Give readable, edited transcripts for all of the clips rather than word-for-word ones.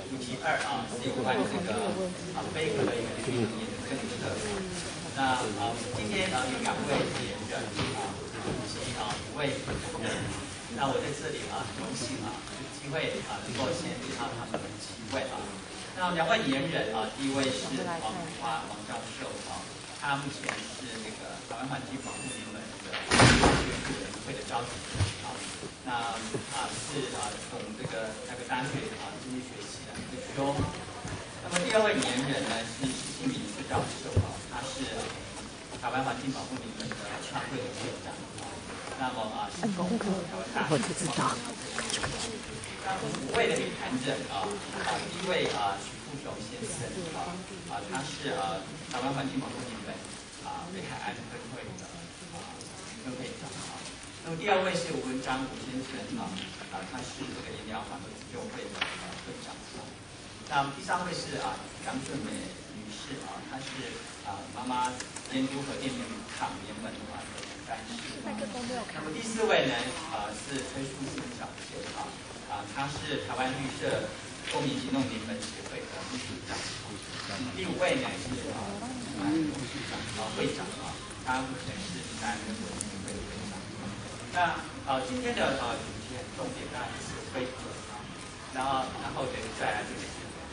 主题2是有关这个非核的一个新能源的政策。那今天有2位演员以及5位同仁。那我在这里很荣幸有机会能够先介绍他们7位那2位演员第一位是王楚花王教授他目前是那个台湾环境保护联盟的学术委员会的召集人那是从这个台北大学经济学系的退休。那么第2位演员呢是施庆明副教授他是台湾环境保护联盟的创会的会长。那么是台湾大学的那5位的女谈人第1位许富雄先生他是台湾环境保护联盟北海岸分会的分会长那么第2位是吴文章吴先生他是这个研疗环保自救会的会长那么第3位是杨顺美女士她是妈妈监督核电厂联盟的干事。那么第4位呢是崔淑欣小姐她是台湾绿色公民行动联盟协会的秘书长。第5位呢是董事长会长他目前是担任国际会的会长。那今天的主题很重点当然是非核然后再来就是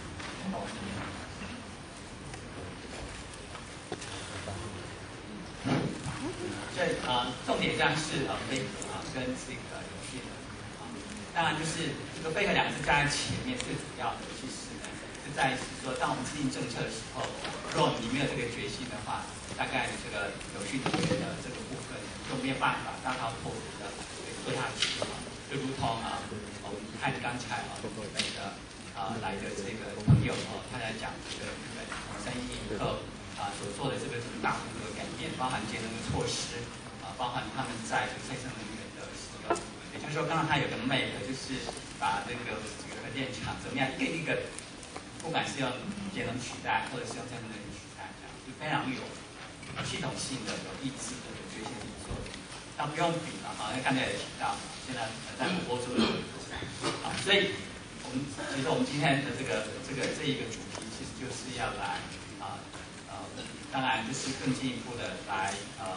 重点上是非核跟这个永续能源当然就是这个非核2个字加在前面，最主要的其实呢是在于说，当我们制定政策的时候，如果你没有这个决心的话，大概这个永续能源的这个部分就没有办法大刀阔斧的做下去就如同我们看刚才我们的来的这个朋友他在讲这个日本3一以后所做的这个大幅度的改变，包含节能的措施包含他们在再生能源的使用，也就是说，刚刚他有个 map， 就是把这个核电厂怎么样一个一个，不管是用节能取代，或者是用再生能源取代，这样就非常有系统性的、有意志的、有决心的做。那不用比了因为刚才也提到，现在在播出的所以其实我们今天的这一个主题，其实就是要来当然就是更进一步的来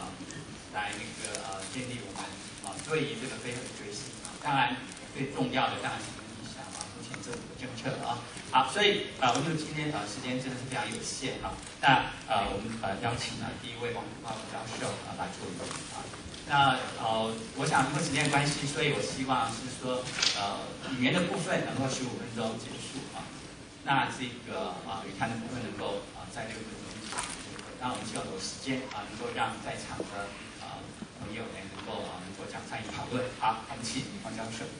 建立我们对于这个非核的决心当然最重要的当然是影响目前政府的政策好，所以我们今天时间真的是非常有限那我们邀请第1位王楚花教授来做语那我想因为时间关系，所以我希望是说语言的部分能够15分钟结束那这个语谈的部分能够在6分钟结束。那我们希望有时间能够让在场的朋友能够参与讨论。好，我们请王教授。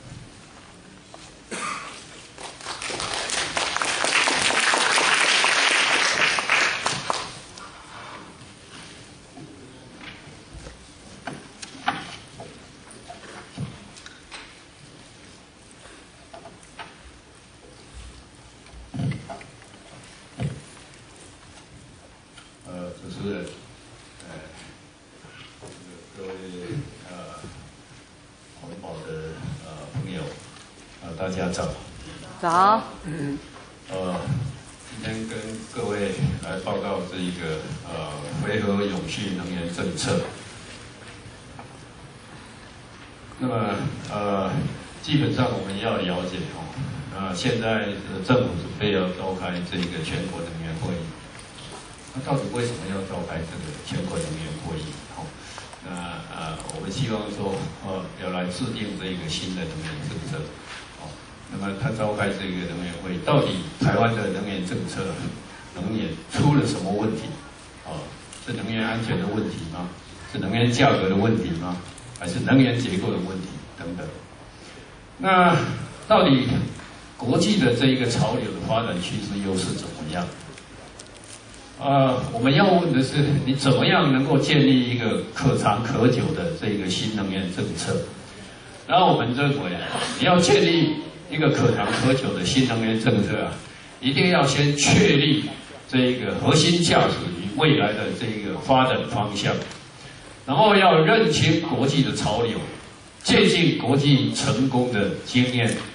主持人，各位环保的朋友，大家早。 早。 今天跟各位来报告这一个非核永续能源政策。那么基本上我们要了解现在政府准备要召开这个全国能源会议。那到底为什么要召开这个全国能源会议？那我们希望说要来制定这个新的能源政策。那么他召开这个能源会议，到底台湾的能源政策、能源出了什么问题？是能源安全的问题吗？是能源价格的问题吗？还是能源结构的问题等等？那到底国际的这一个潮流的发展趋势又是怎么样？我们要问的是，你怎么样能够建立一个可长可久的这个新能源政策？然后我们认为，你要建立一个可长可久的新能源政策一定要先确立这个核心价值与未来的这个发展方向，然后要认清国际的潮流，借鉴国际成功的经验，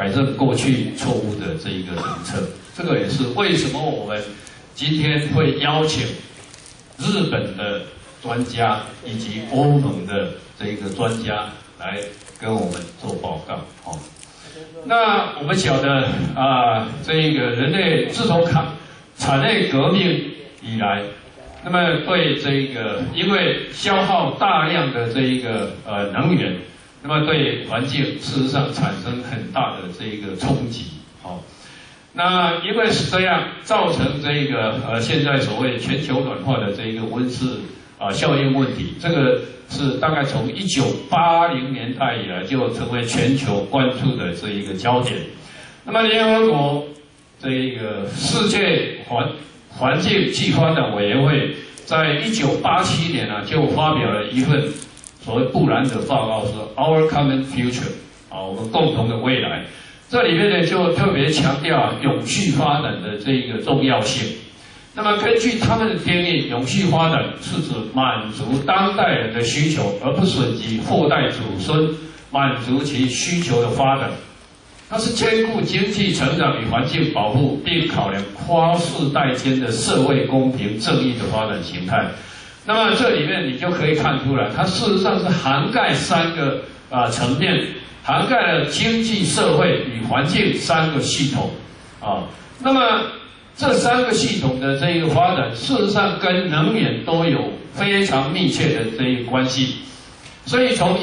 改正过去错误的这一个政策。这个也是为什么我们今天会邀请日本的专家以及欧盟的这一个专家来跟我们做报告。哦，那我们晓得这一个人类自从产业革命以来，那么对这一个因为消耗大量的这一个能源，那么对环境事实上产生很大的这一个冲击。好，那因为是这样，造成这个现在所谓全球暖化的这一个温室效应问题，这个是大概从1980年代以来就成为全球关注的这一个焦点。那么联合国这一个世界环境暨发展委员会在1987年就发表了一份所谓布兰德报告，说 Our Common Future 我们共同的未来。这里面呢就特别强调永续发展的这一个重要性。那么根据他们的定义，永续发展是指满足当代人的需求，而不损及后代祖孙满足其需求的发展。它是兼顾经济成长与环境保护，并考量跨世代间的社会公平正义的发展形态。那么这里面你就可以看出来，它事实上是涵盖3个层面，涵盖了经济、社会与环境3个系统那么这3个系统的这一个发展，事实上跟能源都有非常密切的这一个关系。所以从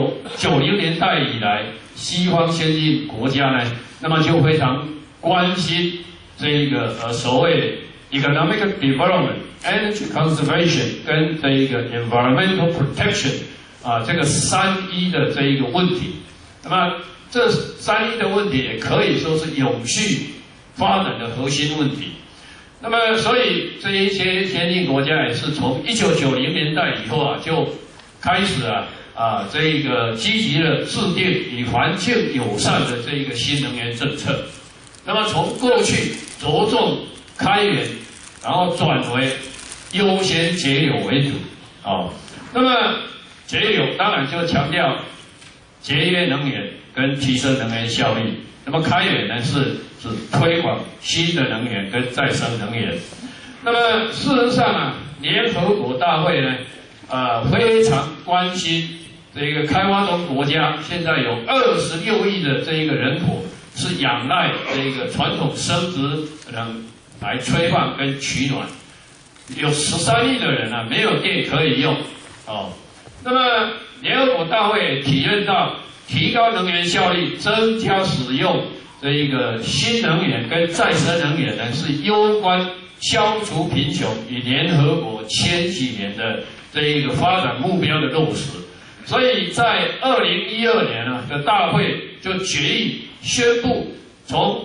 1990年代以来，西方先进国家呢，那么就非常关心这一个所谓 economic development、energy conservation 跟这一个 environmental protection 这个3E 的这一个问题。那么这3E 的问题也可以说是永续发展的核心问题。那么所以这一些先进国家也是从1990年代以后就开始这一个积极的制定与环境友善的这一个新能源政策。那么从过去着重开源，然后转为优先节流为主那么节流当然就强调节约能源跟提升能源效率。那么开源呢是指推广新的能源跟再生能源。那么事实上联合国大会呢非常关心这个开发中国家，现在有26亿的这一个人口是仰赖这个传统生殖能来吹放跟取暖，有13亿的人没有电可以用那么联合国大会体认到提高能源效率、增加使用这一个新能源跟再生能源呢，是攸关消除贫穷与联合国前几年的这一个发展目标的落实。所以在2012年的大会就决议宣布，从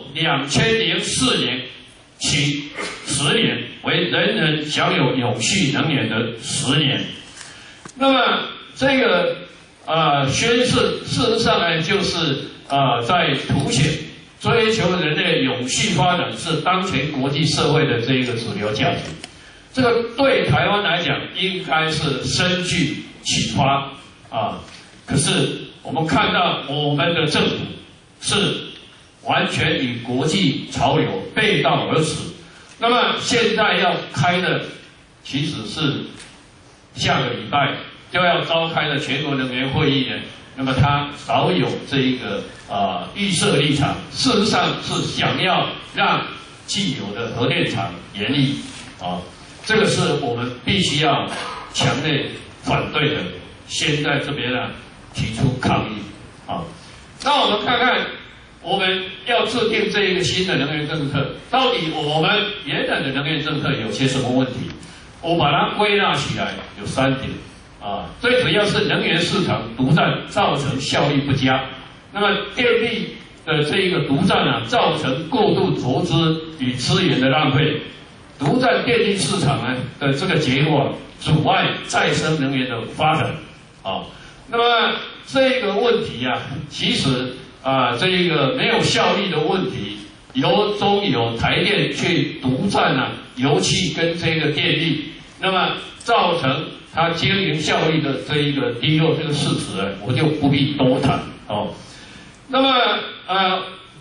2004年起10年为人人享有永续能源的10年。那么这个宣示事实上呢，就是在凸显追求人类永续发展是当前国际社会的这一个主流价值。这个对台湾来讲应该是深具启发可是我们看到我们的政府是完全与国际潮流背道而驰。那么现在要开的其实是下个礼拜就要召开的全国能源会议呢，那么他少有这一个预设立场，事实上是想要让既有的核电厂延役这个是我们必须要强烈反对的。先在这边提出抗议那我们看看我们要制定这一个新的能源政策，到底我们原来的能源政策有些什么问题？我把它归纳起来有3点最主要是能源市场独占造成效率不佳。那么电力的这一个独占造成过度投资与资源的浪费。独占电力市场的这个结果阻碍再生能源的发展那么这个问题其实这一个没有效率的问题，由中油、台电去独占油气跟这个电力，那么造成它经营效率的这一个低落，这个事实我就不必多谈那么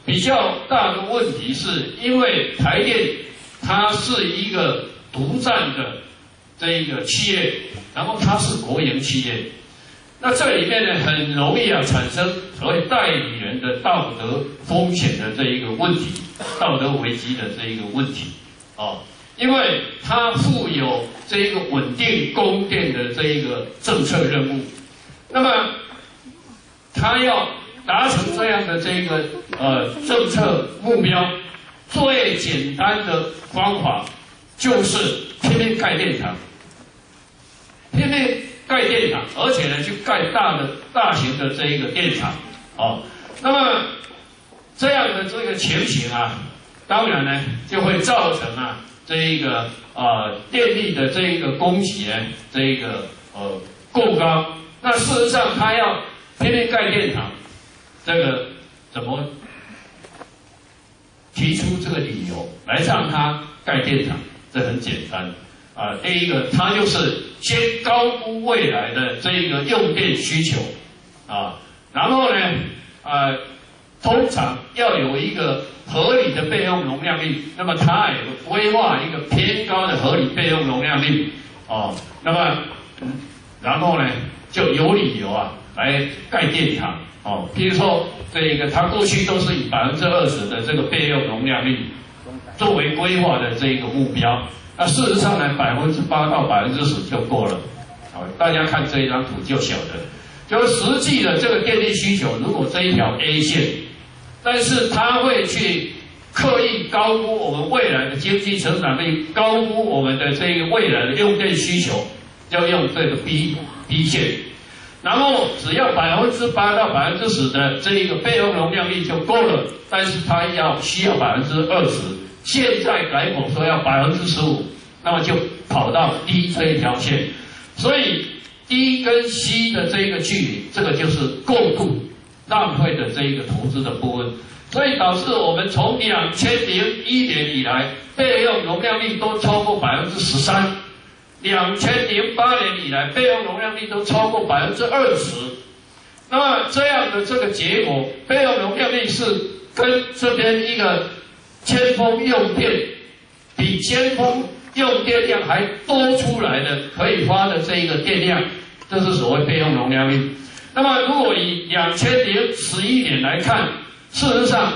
比较大的问题是因为台电它是一个独占的这一个企业，然后它是国营企业，那这里面呢很容易产生所谓代理人的道德风险的这一个问题，道德危机的这一个问题因为它负有这一个稳定供电的这一个政策任务，那么它要达成这样的这个政策目标，最简单的方法就是拼命盖电厂，拼命盖电厂，而且呢去盖大型的这一个电厂那么这样的这个情形当然呢就会造成这一个电力的这一个供给呢这一个过高。那事实上它要拼命盖电厂，这个怎么提出这个理由来让它盖电厂？这很简单第一个，它就是先高估未来的这个用电需求然后呢通常要有一个合理的备用容量率，那么它也规划一个偏高的合理备用容量率那么然后呢就有理由来盖电厂比如说这个它过去都是以20%的这个备用容量率作为规划的这个目标，那事实上呢8%到10%就够了大家看这一张图就晓得，就是实际的这个电力需求，如果这一条 A 线，但是它会去刻意高估我们未来的经济成长率，高估我们的这个未来的用电需求，要用这个 B 线，然后只要8%到10%的这一个备用容量率就够了，但是它需要20%，现在改口说要15%，那么就跑到 D 这一条线，所以 D 跟 C 的这个距离，这个就是过度浪费的这一个投资的部分，所以导致我们从2001年以来，备用容量率都超过13%，2008年以来，备用容量率都超过20%。那么这样的这个结果，备用容量率是跟这边一个尖峰用电比尖峰用电量还多出来的可以发的这一个电量，这是所谓备用容量率。那么如果以2011年来看，事实上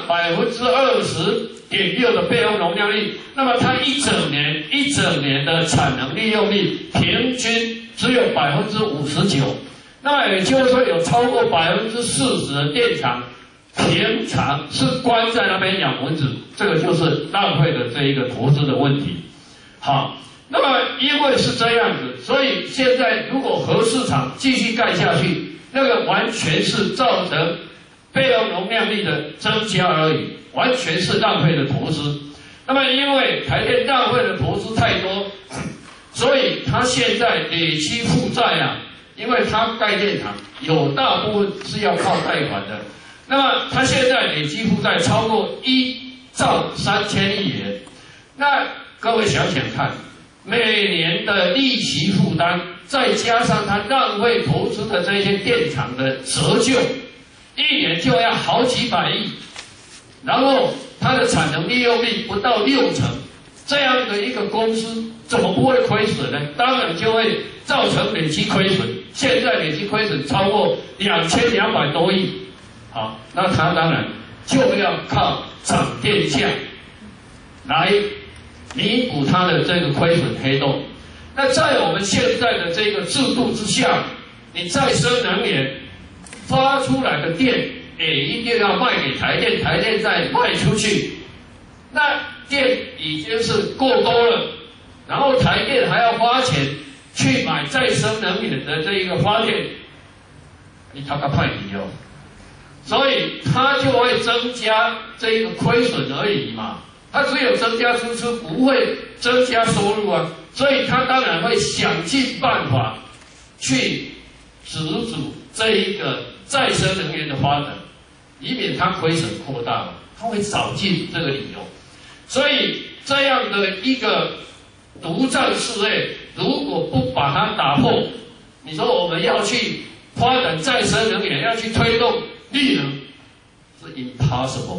20.6%的备用容量率，那么它一整年的产能利用率平均只有59%，那么也就是说有超过40%的电厂平常是关在那边养蚊子，这个就是浪费的这一个投资的问题。好，那么因为是这样子，所以现在如果核市场继续盖下去，那个完全是造成备用容量率的增加而已，完全是浪费的投资。那么因为台电浪费的投资太多，所以它现在累积负债因为它盖电厂有大部分是要靠贷款的，那么它现在累积负债超过1兆3000亿元。那各位想想看，每年的利息负担，再加上它浪费投资的这些电厂的折旧，一年就要好几百亿，然后它的产能利用率不到60%，这样的一个公司怎么不会亏损呢？当然就会造成累积亏损，现在累积亏损超过2200多亿。好，那它当然就要靠涨电价来弥补它的这个亏损黑洞。那在我们现在的这个制度之下，你再生能源发出来的电也一定要卖给台电，台电再卖出去，那电已经是过多了，然后台电还要花钱去买再生能源的这一个发电，你他个派题所以它就会增加这一个亏损而已嘛。它只有增加支出，不会增加收入所以它当然会想尽办法去止住这一个再生能源的发展，以免它亏损扩大，它会找尽这个理由。所以这样的一个独占事业，如果不把它打破，你说我们要去发展再生能源，要去推动绿能，是 impossible，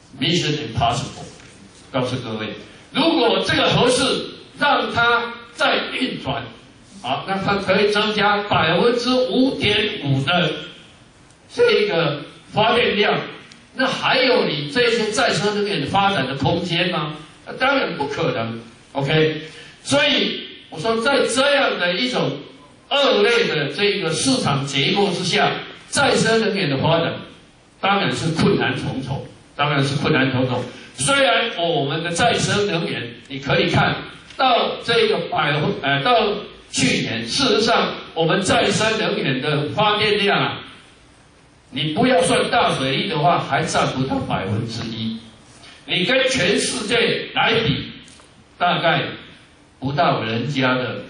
Mission Impossible， 告诉各位，如果这个核试让它再运转，好，那它可以增加5.5%的这个发电量，那还有你这些再生能源发展的空间吗？当然不可能。OK， 所以我说，在这样的一种恶劣的这个市场结构之下，再生能源的发展当然是困难重重，虽然我们的再生能源，你可以看到这个到去年，事实上我们再生能源的发电量啊，你不要算大水力的话，还占不到1%。你跟全世界来比，大概不到人家的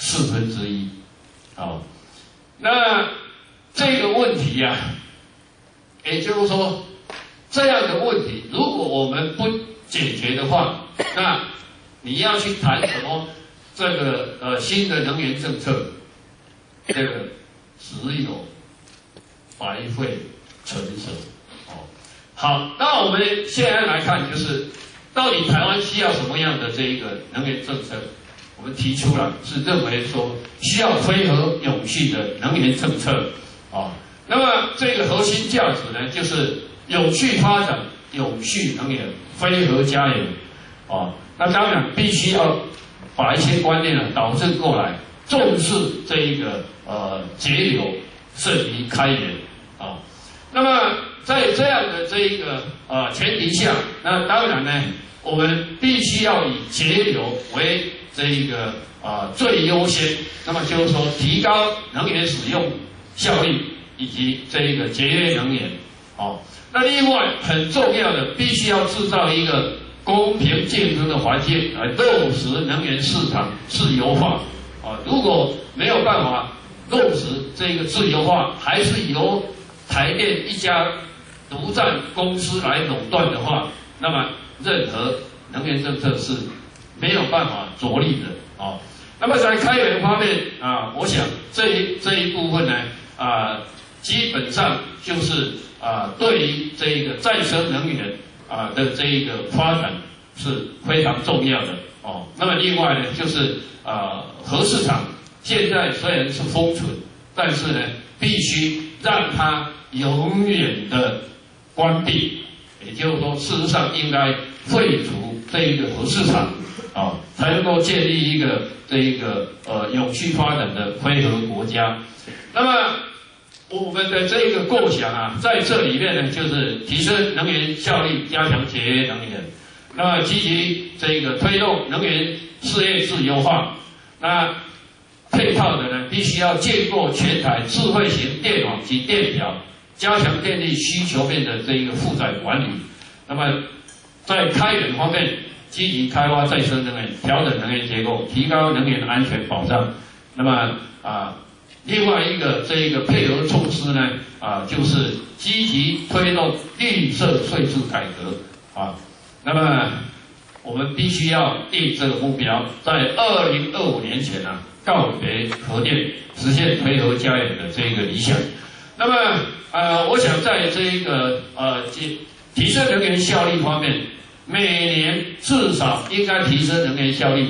1/4。好，那这个问题啊，也就是说，这样的问题，如果我们不解决的话，那你要去谈什么这个新的能源政策，这个只有白费唇舌。好，那我们现在来看，就是到底台湾需要什么样的这一个能源政策？我们提出了是认为说需要非核永续的能源政策啊。那么这个核心价值呢，就是永续发展、永续能源、非核家园啊。那当然必须要把一些观念导正过来，重视这一个节流胜于开源啊。那么在这样的这一个前提下，那当然呢，我们必须要以节流为这一个最优先。那么就是说，提高能源使用效率以及这一个节约能源。好，那另外很重要的，必须要制造一个公平竞争的环境，来落实能源市场自由化。如果没有办法落实这个自由化，还是由台电一家独占公司来垄断的话，那么任何能源政策是没有办法着力的啊。那么在开源方面啊，我想这一部分呢基本上就是对于这个再生能源的这一个发展是非常重要的哦。那么另外呢，就是核市场现在虽然是封存，但是呢，必须让它永远的关闭，也就是说，事实上应该废除这一个核市场才能够建立一个这一个永续发展的非核国家。那么我们的这个构想在这里面呢，就是提升能源效率，加强节约能源。那么积极这个推动能源事业自由化。那配套的呢，必须要建构全台智慧型电网及电表，加强电力需求面的这一个负载管理。那么在开源方面，积极开发再生能源，调整能源结构，提高能源安全保障。那么另外一个这一个配合措施呢就是积极推动绿色税制改革那么我们必须要定这个目标，在2025年前告别核电，实现非核家园的这个理想。那么我想在这一个提升能源效率方面，每年至少应该提升能源效率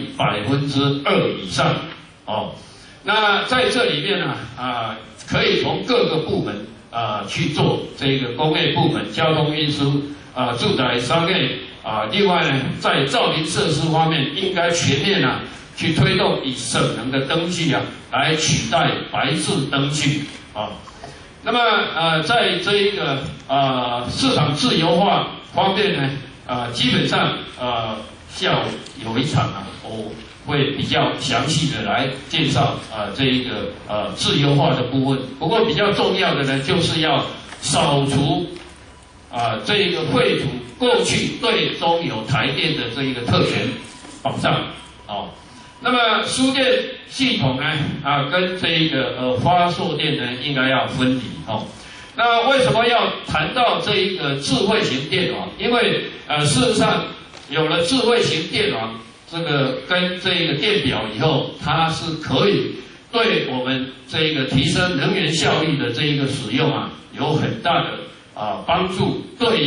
2%以上那在这里面可以从各个部门去做这个工业部门、交通运输住宅商业另外呢，在照明设施方面，应该全面去推动以省能的灯具来取代白炽灯具那么在这一个市场自由化方面呢基本上下午有一场我会比较详细的来介绍这一个自由化的部分。不过比较重要的呢，就是要扫除这一个废除过去对中油台电的这一个特权保障那么输电系统呢跟这一个发售电呢应该要分离那为什么要谈到这一个智慧型电网？因为事实上有了智慧型电网这个跟这个电表以后，它是可以对我们这个提升能源效率的这一个使用有很大的帮助，对于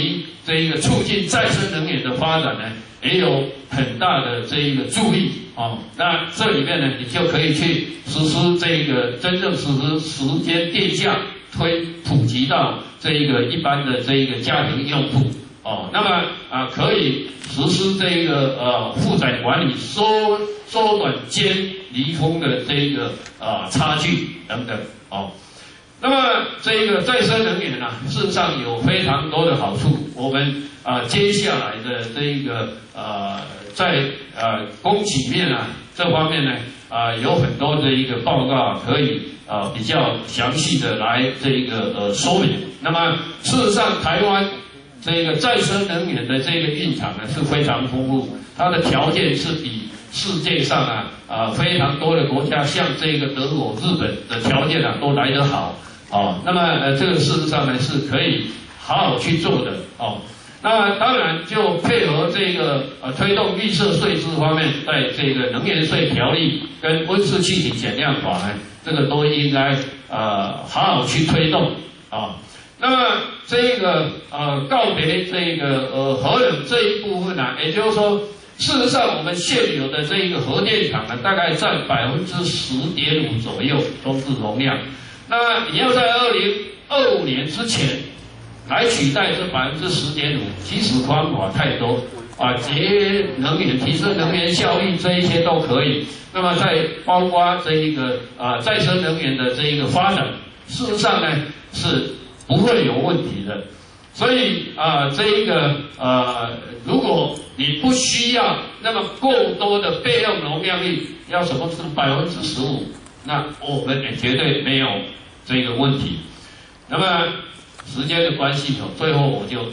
这一个促进再生能源的发展呢，也有很大的这一个助力哦。那这里面呢，你就可以去实施这个真正实施时间电价普及到这一个一般的这一个家庭用户哦。那么可以实施这一个负载管理，缩短间离峰的这一个差距等等哦。那么这个再生能源呢，事实上有非常多的好处。我们接下来的这一个在供给面这方面呢有很多的一个报告可以比较详细的来这一个说明。那么事实上，台湾这个再生能源的这个蘊藏呢是非常丰富，它的条件是比世界上非常多的国家，像这个德国、日本的条件都来得好。那么这个事实上呢是可以好好去做的那么当然就配合这个推动绿色税制方面，在这个能源税条例跟温室气体减量法呢，这个都应该好好去推动那么这个告别这个核能这一部分也就是说，事实上我们现有的这一个核电厂大概占10.5%左右装置容量。那你要在2025年之前来取代这10.5%，其实方法太多节能源、提升能源效率这一些都可以。那么再包括这一个再生能源的这一个发展，事实上呢是不会有问题的。所以这一个如果你不需要那么过多的备用容量率，要什么是15%，那我们也绝对没有这个问题。那么时间的关系最后我就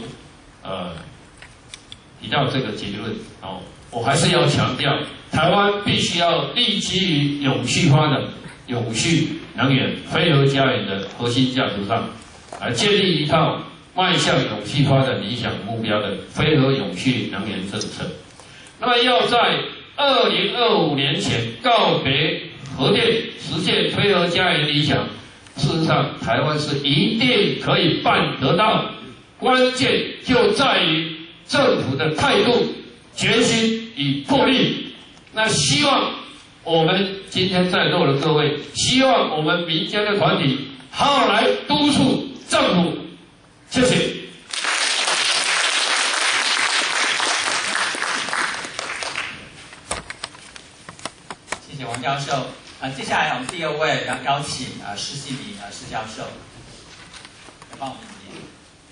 提到这个结论我还是要强调，台湾必须要立基于永续发展、永续能源、非核家园的核心价值上，来建立一套迈向永续发展理想目标的非核永续能源政策。那么要在2025年前告别核电，实现非核家园理想。事实上，台湾是一定可以办得到，关键就在于政府的态度、决心与魄力。那希望我们今天在座的各位，希望我们民间的团体好好来督促政府。谢谢。 谢谢王教授。接下来我们第二位邀请施信礼施教授来帮我们引言。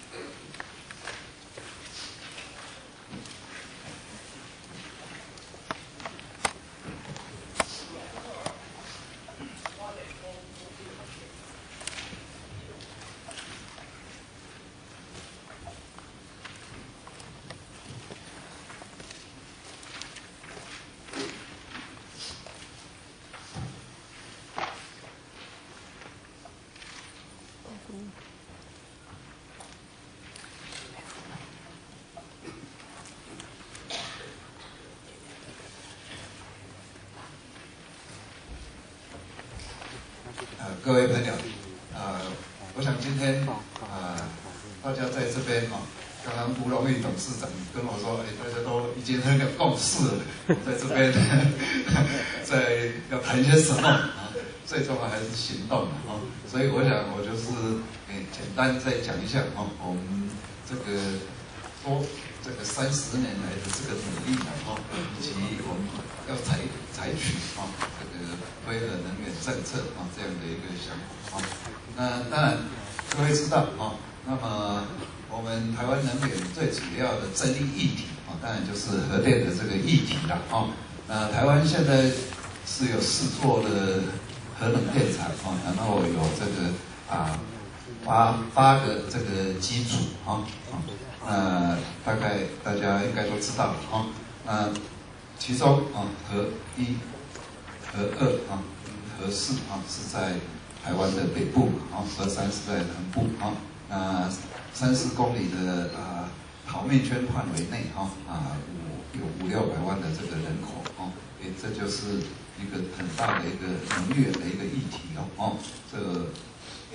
各位朋友，我想今天大家在这边刚刚吴荣玉董事长跟我说，大家都已经很有共识了，在这边在要谈些什么最重要还是行动所以我想我就是简单再讲一下我们这个30年来的这个努力以及我们要采取这个非核能源政策这样的一个想法那当然各位知道那么我们台湾能源最主要的争议议题当然就是核电的这个议题了那台湾现在是有4座的核能电厂然后有这个8个这个机组大概大家应该都知道其中核1、核2核4是在台湾的北部核3是在南部30公里的桃面圈范围内有500-600万的这个人口这就是一个很大的一个能源的一个议题这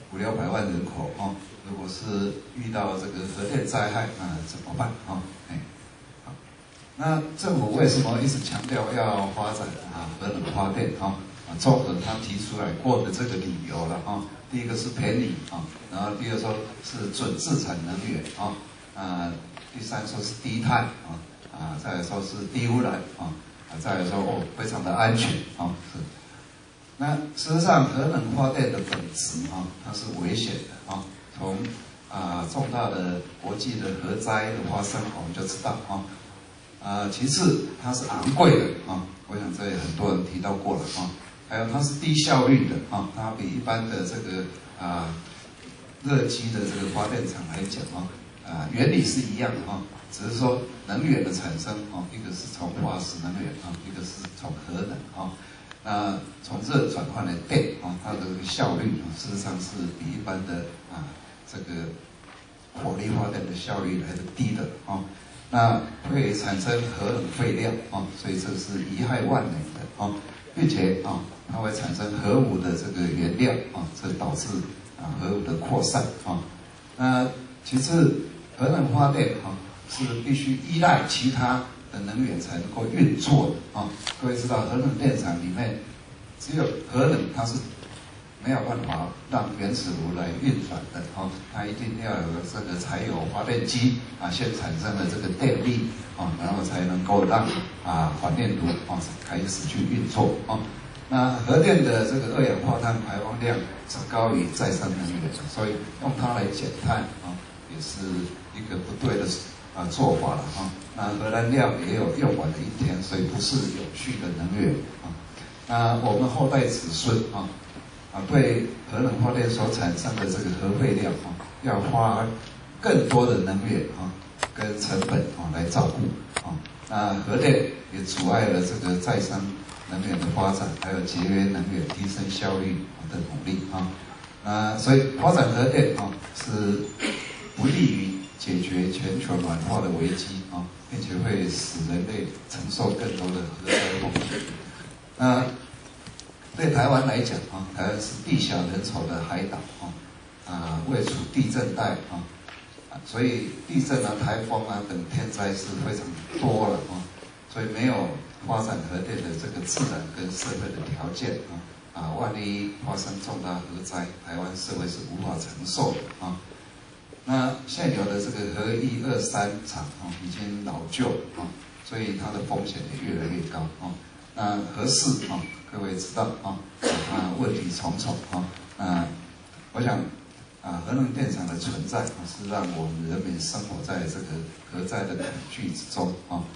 500-600万人口如果是遇到这个核电灾害，那怎么办好，那政府为什么一直强调要发展核能发电综合他提出来过的这个理由了第一个是便宜然后第二说是准自产能源第三说是低碳再来说是低污染再来说非常的安全是。那事实上，核能发电的本质它是危险的从重大的国际的核灾的发生，我们就知道其次它是昂贵的我想这也很多人提到过了还有它是低效率的它比一般的这个热机的这个发电厂来讲原理是一样的只是说能源的产生一个是从化石能源一个是从核能那从热转换的电它的效率事实上是比一般的这个火力发电的效率来的低的那会产生核能废料所以这是贻害万年的并且它会产生核武的这个原料这导致核武的扩散那其次核能发电是必须依赖其他的能源才能够运作的各位知道核能电厂里面只有核能它是没有办法让原子炉来运转的它一定要有这个柴油发电机先产生了这个电力然后才能够让发电炉开始去运作那核电的这个二氧化碳排放量是高于再生能源，所以用它来减碳也是一个不对的做法了那核燃料也有用完的一天，所以不是有序的能源那我们后代子孙对核能发电所产生的这个核废料要花更多的能源跟成本来照顾那核电也阻碍了这个再生能源的发展，还有节约能源、提升效率的努力所以发展核电是不利于解决全球暖化的危机并且会使人类承受更多的核灾风险对台湾来讲台湾是地小人稠的海岛位处地震带所以地震台风等天灾是非常多了所以没有发展核电的这个自然跟社会的条件万一发生重大核灾，台湾社会是无法承受的那现有的这个核1、2、3厂已经老旧所以它的风险也越来越高那核4各位知道问题重重我想核能电厂的存在是让我们人民生活在这个核灾的恐惧之中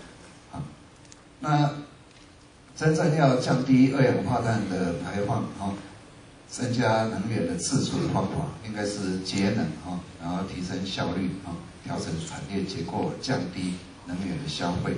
那真正要降低二氧化碳的排放增加能源的自主的方法应该是节能然后提升效率调整产业结构，降低能源的消费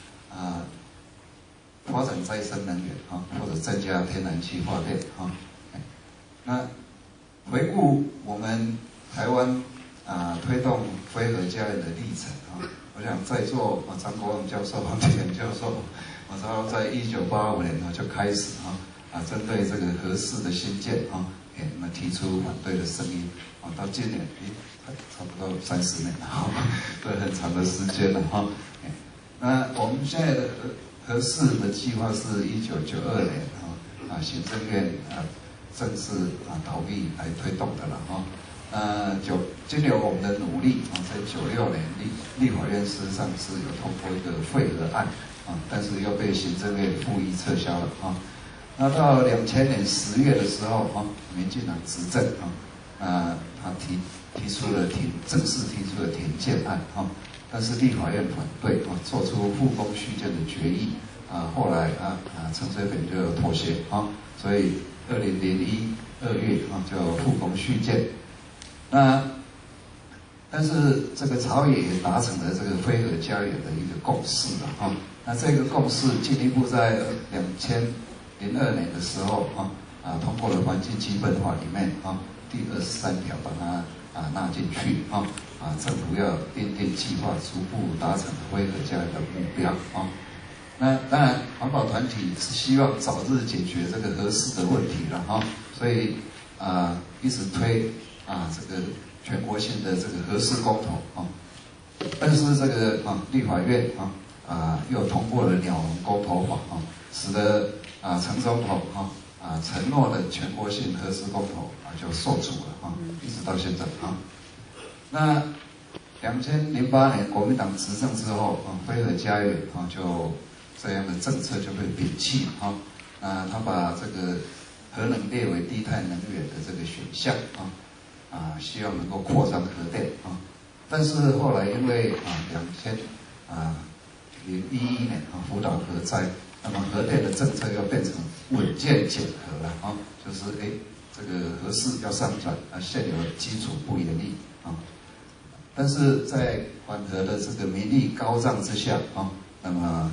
发展再生能源或者增加天然气发电那回顾我们台湾推动非核家园的历程我想在座张国荣教授、黄启元教授，他在1985年就开始针对这个核4的新建那么提出反对的声音到今年差不多30年了对，很长的时间了那我们现在的核4的计划是1992年行政院正式同意来推动的了经由我们的努力在96年立法院事实上是有通过一个废核案但是又被行政院复议撤销了那到2000年10月的时候民进党执政他提出了正式提出了停建案但是立法院反对做出复工续建的决议后来陈水扁就有妥协所以2001 2月就复工续建但是这个朝野也达成了这个非核家园的一个共识了那这个共识进一步在2002年的时候通过了《环境基本法》里面第23条把它纳进去政府要奠定计划，逐步达成非核家园的目标那当然环保团体是希望早日解决这个核4的问题了所以一直推这个全国性的这个核四公投但是这个立法院又通过了鸟笼公投法使得陈总统承诺的全国性核四公投就受阻了一直到现在那2008年国民党执政之后非核家园就这样的政策就被摒弃他把这个核能列为低碳能源的这个选项希望能够扩张核电但是后来因为2011年福岛核灾，那么核电的政策要变成稳健减核了就是这个核四要上转现有基础不严厉但是在反核的这个民意高涨之下那么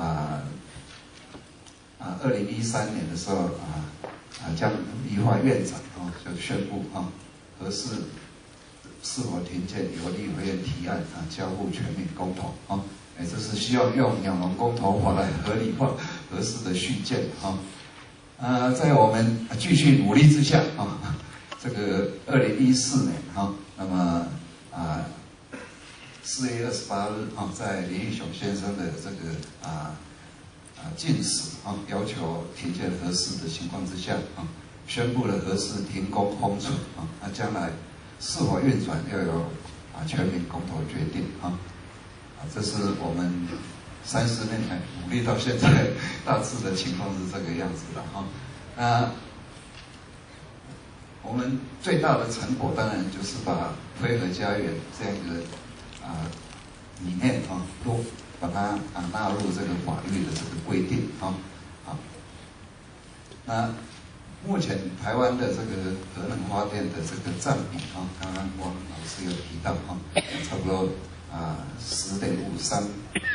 2013年的时候将立法院长就宣布核四是否停建由立法院提案交付全民公投这是希望用鸟笼公投法来合理化核四的续建在我们继续努力之下这个2014年那么4月28日在林义雄先生的这个禁使要求停建核四的情况之下宣布了核四停工封存那将来是否运转要有全民公投决定这是我们30年来努力到现在大致的情况是这个样子的那我们最大的成果当然就是把非核家园这样一个理念都把它纳入这个法律的这个规定那目前台湾的这个核能发电的这个占比刚刚王老师有提到差不多10.53%，10.53%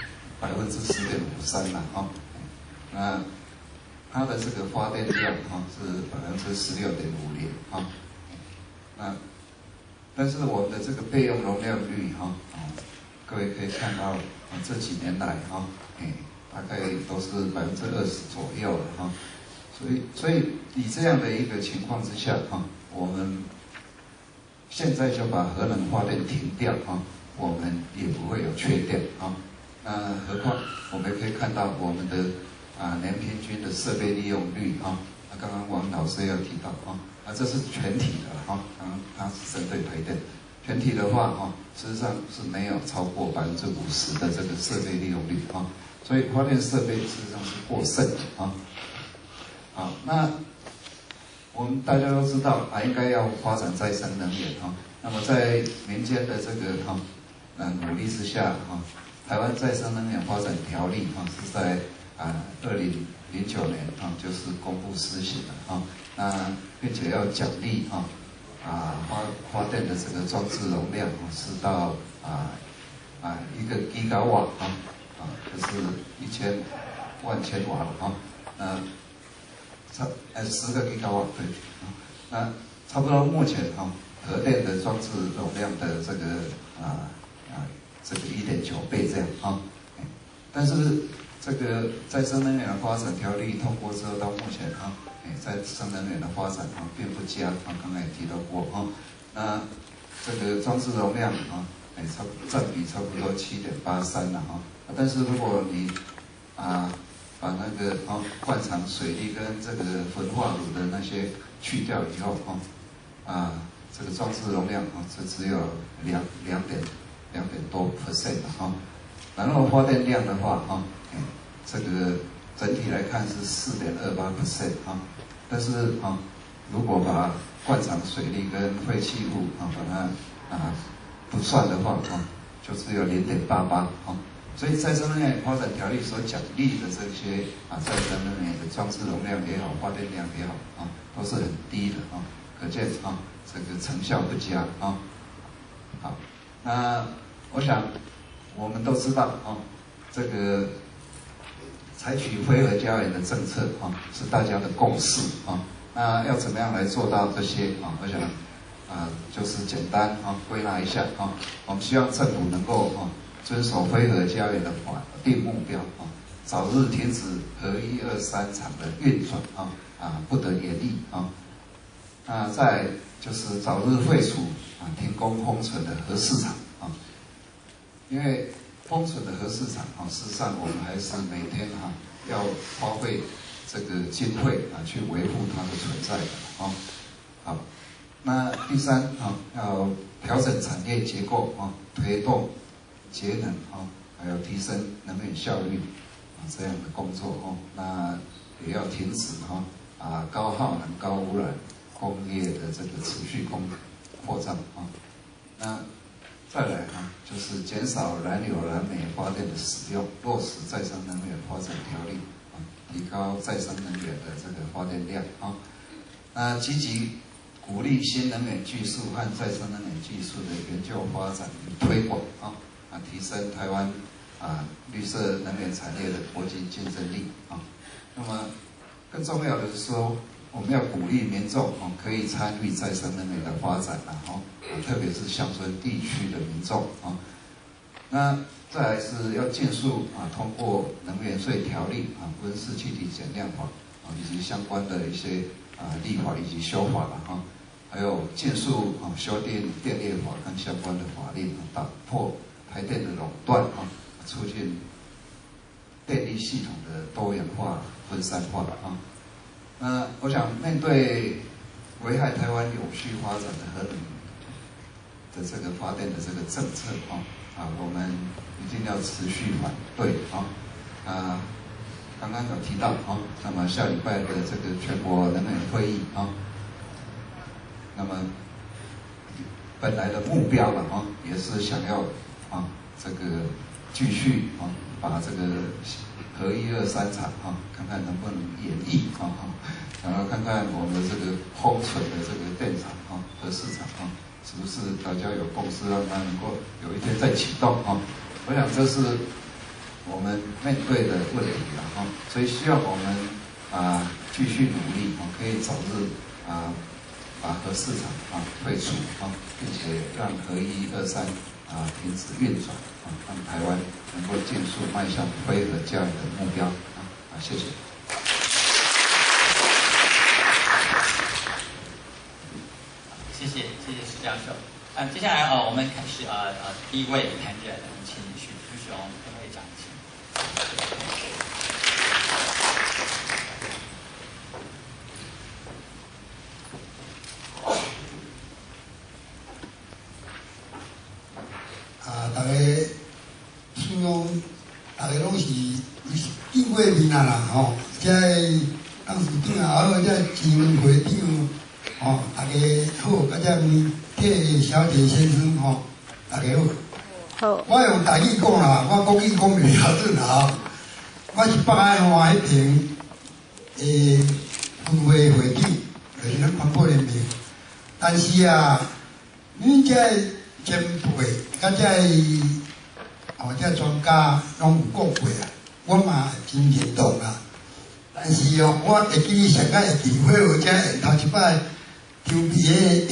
了那它的这个发电量是16.50%那但是我们的这个备用容量率各位可以看到这几年来大概都是20%左右了所以以这样的一个情况之下我们现在就把核能发电停掉我们也不会有缺电那何况我们可以看到我们的年平均的设备利用率刚刚王老师也有提到这是全体的刚刚他是针对台电全体的话事实上是没有超过50%的这个设备利用率所以发电设备事实上是过剩的那我们大家都知道应该要发展再生能源那么在民间的这个努力之下台湾再生能源发展条例是在2009年就是公布施行了那并且要奖励发电的这个装置容量是到1个吉瓦就是1000万千瓦了10个吉瓦对那差不多目前核电的装置容量的这个1.9倍这样但是这个再生能源的发展条例通过之后到目前再生能源的发展并不佳刚才也提到过那这个装置容量占比差不多7.83了但是如果你把那个灌肠水力跟这个焚化炉的那些去掉以后这个装置容量只有2点多%然后发电量的话这个整体来看是4.28%但是如果把灌肠水力跟废弃物把它不算的话就只有0.88所以再生能源发展条例所奖励的这些再生能源的装置容量也好发电量也好都是很低的可见这个成效不佳好那我想我们都知道这个采取非核家园的政策是大家的共识那要怎么样来做到这些我想就是简单归纳一下我们希望政府能够遵守非核家园的法定目标早日停止核1、2、3厂的运转不得延役再来就是早日废除停工封存的核市场因为封存的核市场事实上我们还是每天要花费这个经费去维护它的存在的好，那第三要调整产业结构推动节能还有提升能源效率这样的工作那也要停止高耗能、高污染工业的这个持续扩张那再来就是减少燃油、燃煤发电的使用，落实再生能源发展条例提高再生能源的这个发电量那积极鼓励新能源技术和再生能源技术的研究发展与推广提升台湾绿色能源产业的国际竞争力那么更重要的是说，我们要鼓励民众可以参与再生能源的发展特别是乡村地区的民众那再来是要尽速通过能源税条例温室气体减量法以及相关的一些立法以及修法还有尽速修订电力法跟相关的法令打破台电的垄断促进电力系统的多元化、分散化那我想面对危害台湾永续发展的核能的这个发电的这个政策我们一定要持续反对刚刚有提到那么下礼拜的这个全国能源会议那么本来的目标也是想要这个继续把这个核1、2、3厂看看能不能演绎然后看看我们的这个封存的这个电厂核市场是不是大家有共识，让它能够有一天再启动我想这是我们面对的问题所以希望我们继续努力可以早日把核市场退出并且让核1、2、3停止运转让台湾能够尽速迈向非核家园的目标谢谢。 谢谢施教授。接下来我们开始第一位谈者，请许福雄分会长请。 大家信用，大家拢是见过面啦即当时长即前会长大家好，甲谢小姐先生大家好。我用台语讲啦，我国语讲袂了准我是北海岸迄边分会会长，就是咱环保联盟。但是恁这前辈甲这专家拢有讲过我嘛真认同但是我会记上个会记火有这头一摆抽皮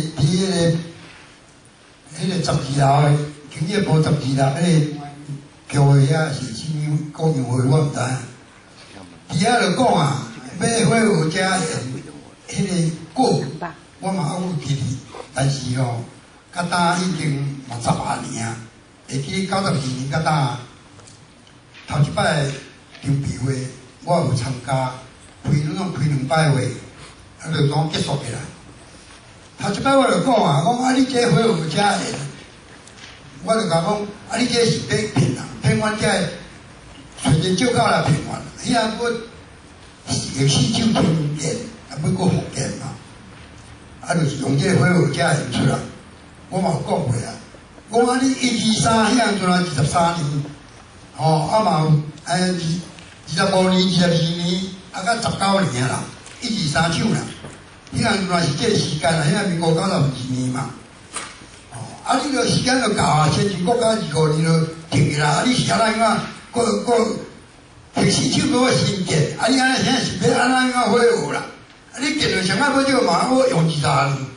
迄个12楼的经济部12楼迄个叫的遐是啥物公园会我毋知。伫遐就讲买火有这迄个果，我嘛还有记哩，但是甲呾已经10多年会记92年甲呾头一摆抽皮会。我有参加，开2摆会，就当结束起来。头一摆我就讲你这火有遮个，我就讲你这是要骗人，骗阮这随便照到来骗阮，遐我是4手天电，要搁福建嘛，就是用这火有遮个出来，我嘛有讲过我讲你123遐阵23年，嘛有25年、22年，到19年啦，123手啦。迄阵阵是这个时间啦，迄民国92年嘛。你个时间就到先进国家25年就停去啦。你是安怎样？搁摕4手给我新建，你安尼现在是要安怎样恢复啦？你建了上海要少嘛，我用23年。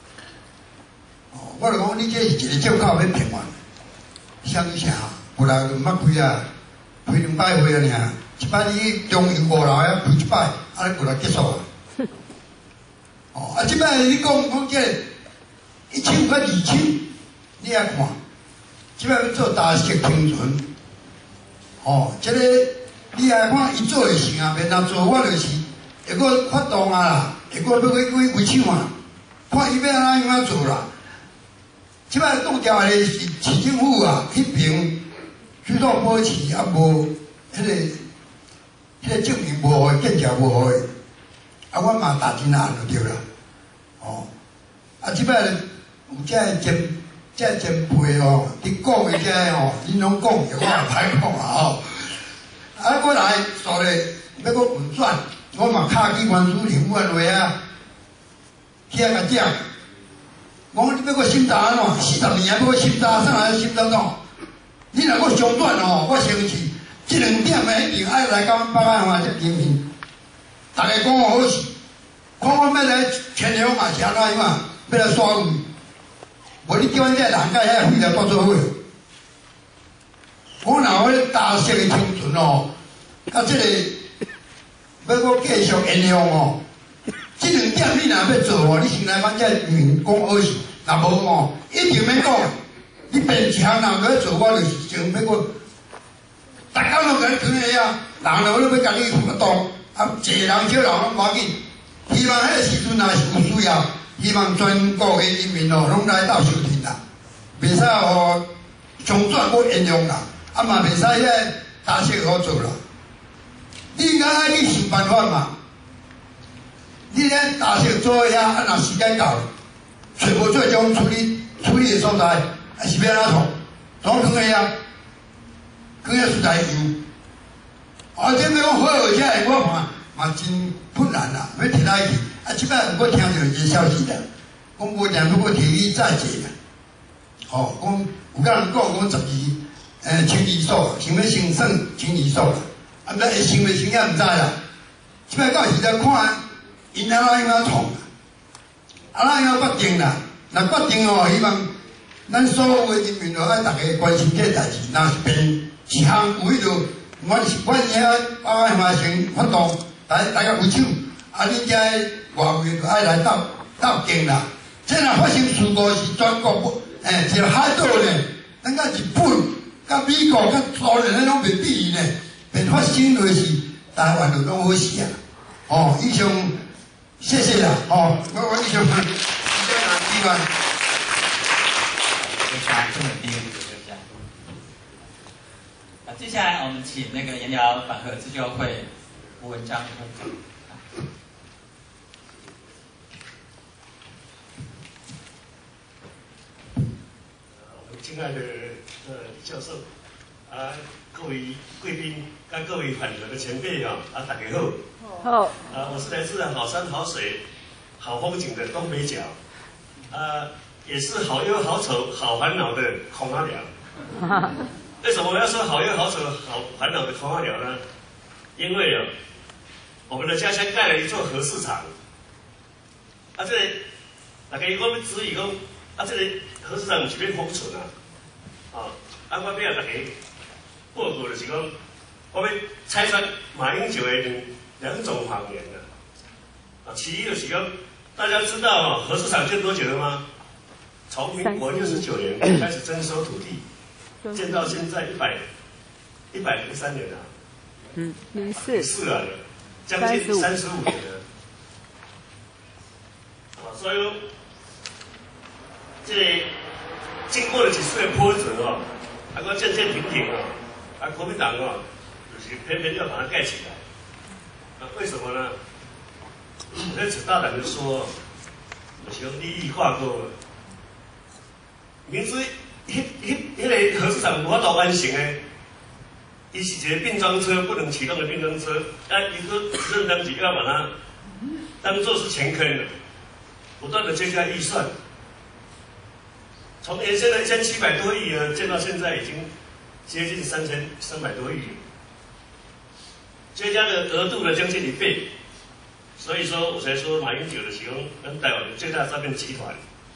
我就讲你这是一个借口要骗我，啥物啥？后来就毋捌开2摆会尔。一摆你中央5楼遐开一摆，过来结束哦，啊，即摆你讲这1,000到2,000，你也看，即摆要做大石清纯，哦，这个你也看伊做会成啊，免若做我就是会搁发动啊啦，会搁要维抢啊，看伊要安怎样做啦。即摆冻掉的是市政府啊，迄边水土保持啊无迄个证明无好，建设无好的，啊，我嘛打真按就对啦。哦，啊，即摆有遮前辈哦，你讲的遮哦，你拢讲着，我也歹讲啊吼。啊，过来所咧要搁运转，我嘛敲去原主任阮话啊，去甲讲，我你要搁审查安怎？40年要搁审查，啥来审查喏？你若搁上短哦，我生气，这2点的一定爱来甲阮北海岸这见面，大家讲好势，看我要来全流嘛是安怎样，要来刷位。无你叫阮这人甲遐废料搁做伙，我若要大石的清纯哦，甲这个要搁继续沿用哦，这2点你若要做哦，你先来阮这面讲好势，若无哦，一定免讲，你变一项若要做，我就是想要搁，逐工拢甲你扛下啊，人就要甲你活动，啊，一个人少人拢无要紧，希望迄个时阵若是有需要。希望全国的人民哦，拢来到收听啦，袂使哦上转搁沿用啦，啊嘛袂使遐大石好做啦。你应该爱去想办法嘛。你咧大石做遐，啊若时间到了，找无最终处理的所在，还是要安怎创放下啊，放遐出来用。而且要讲好而且我看嘛真困难啦，要摕来去。啊！即摆有搁听到一个消息啦，讲无定要搁提议再制啦。哦，讲有甲人讲12清理所，想要先算清理所啦。啊，毋知会成袂成也毋知啦。即摆到时阵看因安怎样创，安怎样决定啦。若决定哦，希望咱所有的人民哦，爱大家关心这代志。若是变一项有迄落，阮遐北海岸先发动，大家为手。啊！恁遮外围就爱来斗劲啦。这若发生事故是全国一个海岛呢，咱甲日本、甲美国、甲苏联咱拢袂比呢，便发生就是台湾就拢好事啊。哦，以上谢谢啦。哦，我以上比较难希望。 非常这么低，就这样。接下来我们请那个研聊反核自救会吴文章会长。 亲爱的教授啊，各位贵宾，跟各位反核的前辈啊，大家好。好。我是来自好山好水、好风景的东北角，也是好忧好愁、好烦恼的孔阿寮。为什么我要说好忧好愁、好烦恼的孔阿寮呢？因为我们的家乡盖了一座核市场，这里大家我们质疑讲，这里核市场是变封存啊。我要大家报告的是讲，我要拆穿马英九的两种谎言其一就是讲，大家知道核市场建多久了吗？从民国69年开始征收土地，建到现在103年了。04了，将近35年了。所以这经过了几次的波折我渐渐停国民党就是偏偏要把它盖起来。为什么呢？我在此大胆的说，就是用利益挂钩了。明知那个核市场无法度完成的，它是一个并装车不能启动的并装车，一个认当局要把它当作是前坑的，不断的增加预算。从原先的1700多亿建到现在已经接近3300多亿，追加的额度将近1倍，所以说我才说马英九的其中跟台湾最大诈骗集团，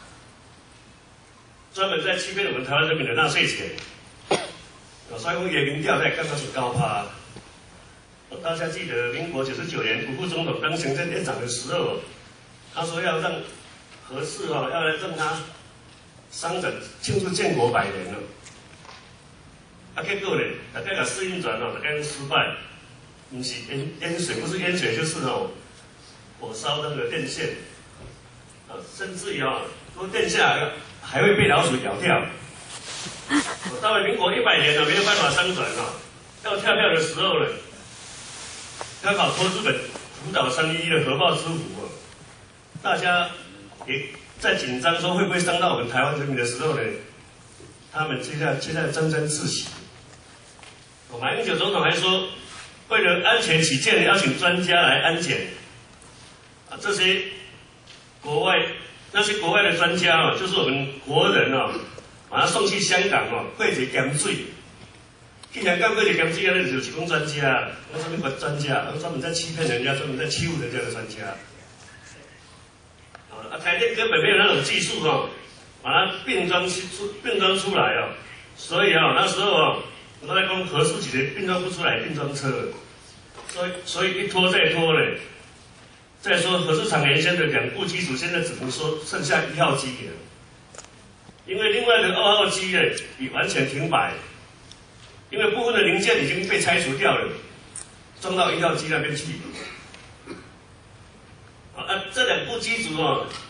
专门在欺骗我们台湾人民的纳税钱。所以我也民调在刚刚是高趴。大家记得民国99年吴副总统当行政院长的时候， 他说要让核四要来让他商转庆祝建国100年了。结果呢，大家把试运转大家都失败，不是淹水，不是淹水就是火烧那个电线，甚至于说电线还会被老鼠咬掉。到了民国100年了，没有办法商转要跳票的时候呢，要搞托日本福岛311的核爆之虎大家也在紧张说会不会伤到我们台湾人民的时候呢，他们接下来沾沾自喜。马英九总统还说，为了安全起见，邀请专家来安检。这些国外的专家就是我们国人把他送去香港过一个咸水。去香港过一个咸水那就是讲专家，那什么专家，专门在欺骗人家，专门在欺负人家的专家。台电根本没有那种技术把它并装出来所以那时候我在讲核四几的并装不出来并装车，所以一拖再拖嘞。再说核四厂原先的2部机组，现在只能说剩下1号机了，因为另外的2号机呢已完全停摆，因为部分的零件已经被拆除掉了，装到1号机那边去。这2部机组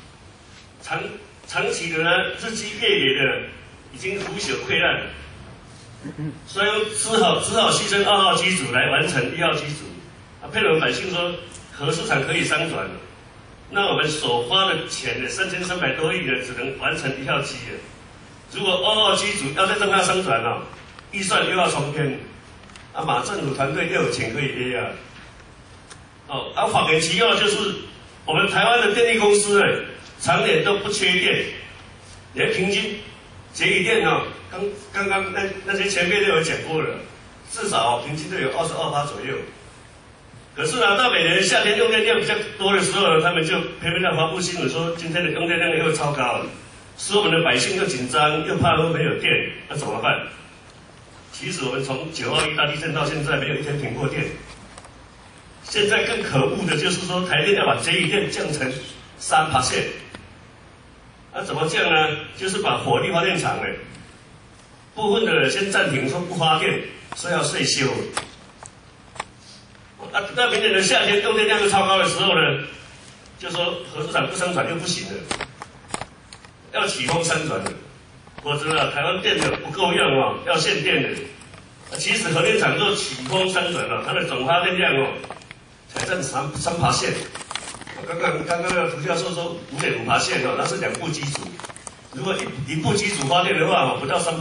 长期的日积月累的已经腐朽溃烂了，所以只好牺牲2号机组来完成1号机组。骗我们百姓说核市场可以商转了，那我们所花的钱的3300多亿的只能完成1号机了。如果2号机组要再让它商转预算又要重编，马政府团队又有钱可以约法源其要就是我们台湾的电力公司常年都不缺电，连平均节余电刚刚那些前辈都有讲过了，至少平均都有22%左右。可是到每年夏天用电量比较多的时候他们就偏偏在发布新闻说今天的用电量又超高了，使我们的百姓又紧张又怕说没有电，那怎么办？其实我们从921大地震到现在没有一天停过电。现在更可恶的就是说台电要把节余电降成3%。怎么降呢？就是把火力发电厂部分的人先暂停，说不发电，说要税收。等到明年的夏天用电量又超高的时候呢，就说核市场不商转又不行了，要起风商转的，否则台湾电的不够用要限电的。其实核电厂若起风商转它的总发电量才占3%。刚刚那个涂教授说5.5%那是2部机组，如果一部机组发电的话不到3%。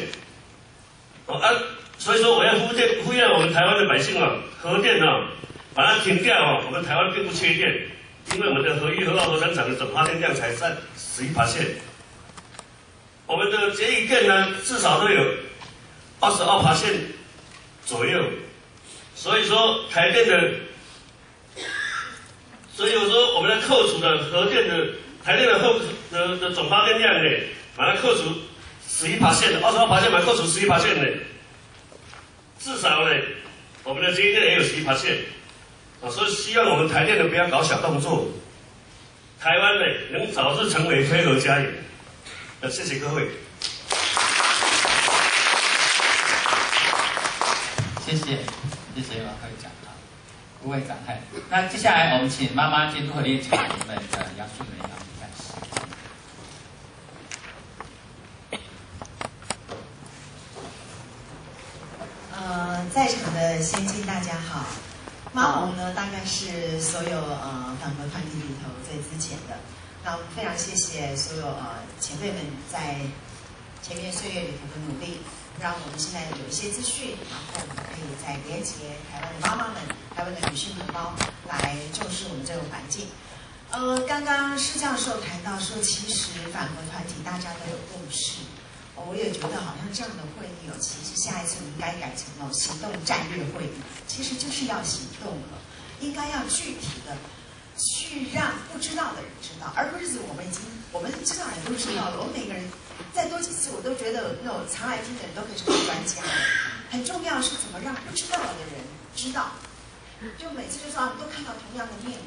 所以说我要呼吁我们台湾的百姓核电把它停掉我们台湾并不缺电，因为我们的核1、核2、核3厂的总发电量才占11%，我们的节余电至少都有22%左右，所以说台电的。所以我说，我们的扣除的核电的台电的总发电量把它扣除11%，22%把它扣除11%至少我们的节余电也有11%所以希望我们台电的不要搞小动作，台湾能早日成为非核家园。谢谢各位。 谢谢王会长吴会长。那接下来我们请妈妈监督合约请我们的杨淑梅老师开始。 在场的先进大家好，妈红呢大概是所有反核团体里头最之前的。那我们非常谢谢所有前辈们在前面岁月里头的努力，让我们现在有一些资讯，然后我们可以再连接台湾的妈妈们、台湾的女性同胞来重视我们这个环境。刚刚施教授谈到说，其实反核团体大家都有共识。我也觉得好像这样的会议其实下一次我们应该改成行动战略会议，其实就是要行动了，应该要具体的去让不知道的人知道，而不是我们知道人都知道了，我们每个人再多几次，我都觉得那种常来听的人都可以成为专家了。很重要是怎么让不知道的人知道，就每次就说我们都看到同样的面孔，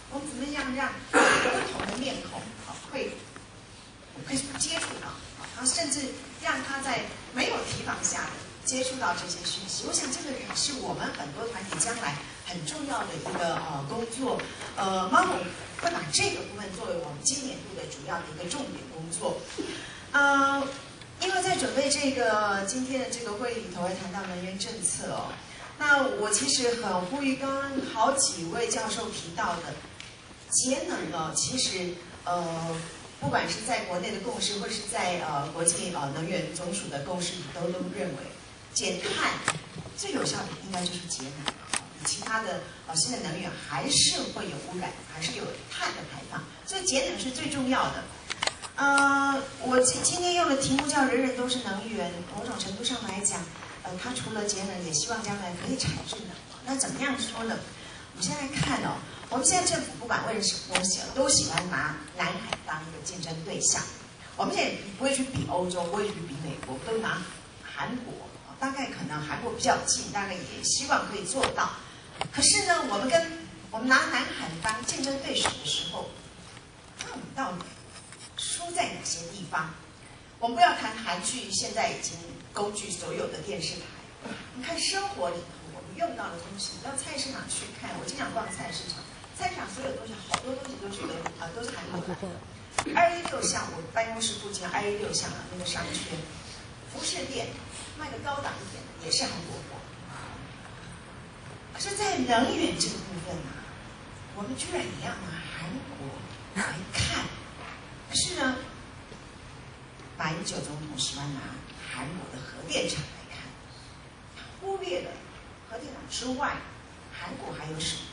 我们怎么样让不同的面孔会接触到，然后甚至让他在没有提防下的接触到这些讯息。我想这个也是我们很多团体将来很重要的一个工作。猫总会把这个部分作为我们今年度的主要的一个重点工作。因为在准备这个今天的这个会议里头，会谈到能源政策哦。那我其实很呼吁刚刚好几位教授提到的节能哦，其实不管是在国内的共识，或是在国际能源总署的共识里都认为，减碳最有效的应该就是节能。其他的新的能源还是会有污染，还是有碳的排放，所以节能是最重要的。我今天用的题目叫"人人都是能源"，某种程度上来讲，它除了节能，也希望将来可以产制能。那怎么样说呢？我们现在看哦，我们现在政府不管为了什么东西，都喜欢拿南海当一个竞争对象。我们也不会去比欧洲，不会去比美国，都拿韩国。大概可能韩国比较近，大概也希望可以做到。可是呢，我们拿南海当竞争对手的时候，那我们到底输在哪些地方？我们不要谈韩剧，现在已经勾据所有的电视台。你看生活里头我们用到的东西，你到菜市场去看，我经常逛菜市场，菜市场所有东西，好多东西都是韩国来的。216巷，我办公室附近216巷那个商圈，服饰店卖的高档一点的也是韩国货。可是，在能源这个部分啊，我们居然也要拿韩国来看。可是呢，马英九总统喜欢拿韩国的核电厂来看，他忽略了核电厂之外，韩国还有什么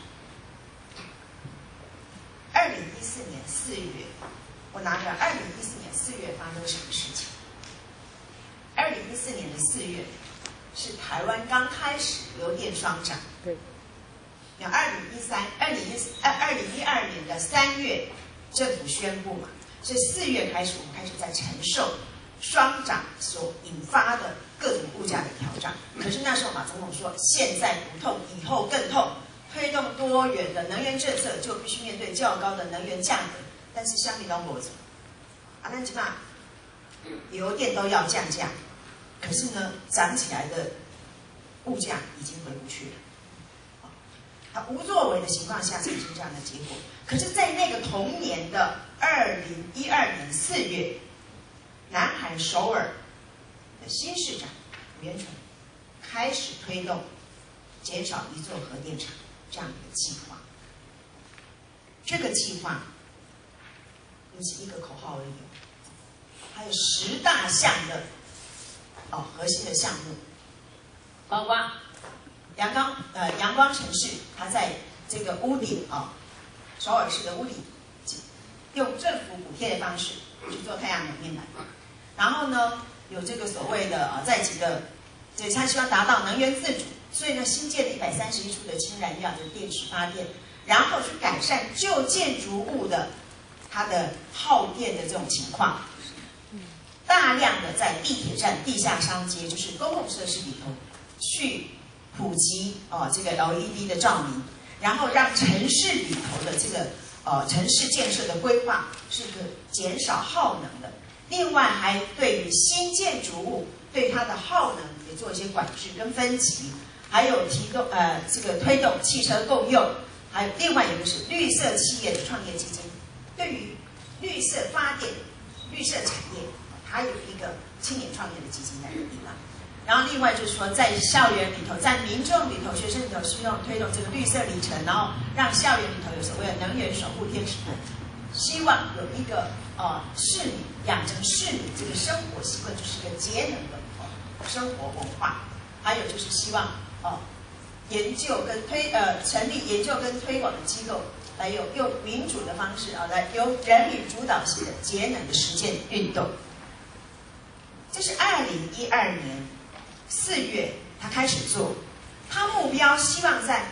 ？2014年4月，我拿着2014年4月发生什么事情？2014年的4月是台湾刚开始油电双涨。对。2012年的3月，政府宣布嘛，所以4月开始，我们开始在承受双涨所引发的各种物价的调涨。可是那时候马总统说，现在不痛，以后更痛。推动多元的能源政策，就必须面对较高的能源价格。但是相比到我那起码油电都要降价，可是呢，涨起来的物价已经回不去了。他无作为的情况下产生这样的结果。可是，在那个同年的2012年4月，南韩首尔的新市长吴元淳开始推动减少1座核电厂这样一个计划。这个计划不是一个口号而已，还有10大项的核心的项目，包括阳光城市，它在这个屋顶首尔市的屋顶，用政府补贴的方式去做太阳能面板，然后呢有这个所谓的在籍的，所以他希望达到能源自主，所以呢新建了131处的氢燃料的电池发电，然后去改善旧建筑物的它的耗电的这种情况，大量的在地铁站、地下商街，就是公共设施里头去普及这个 LED 的照明，然后让城市里头的这个城市建设的规划是个减少耗能的。另外还对于新建筑物对它的耗能也做一些管制跟分级，还有这个推动汽车共用，还有另外一个是绿色企业的创业基金，对于绿色发电、绿色产业，它有一个青年创业的基金在这个地方。然后另外就是说，在校园里头，在民众里头、学生里头，希望推动这个绿色里程，然后让校园里头有所谓的能源守护天使们，希望有一个市民养成市民这个生活习惯，就是一个节能的生活文化。还有就是希望研究跟成立研究跟推广的机构，来用民主的方式来由人民主导性的节能的实践运动。这是2012年4月他开始做，他目标希望在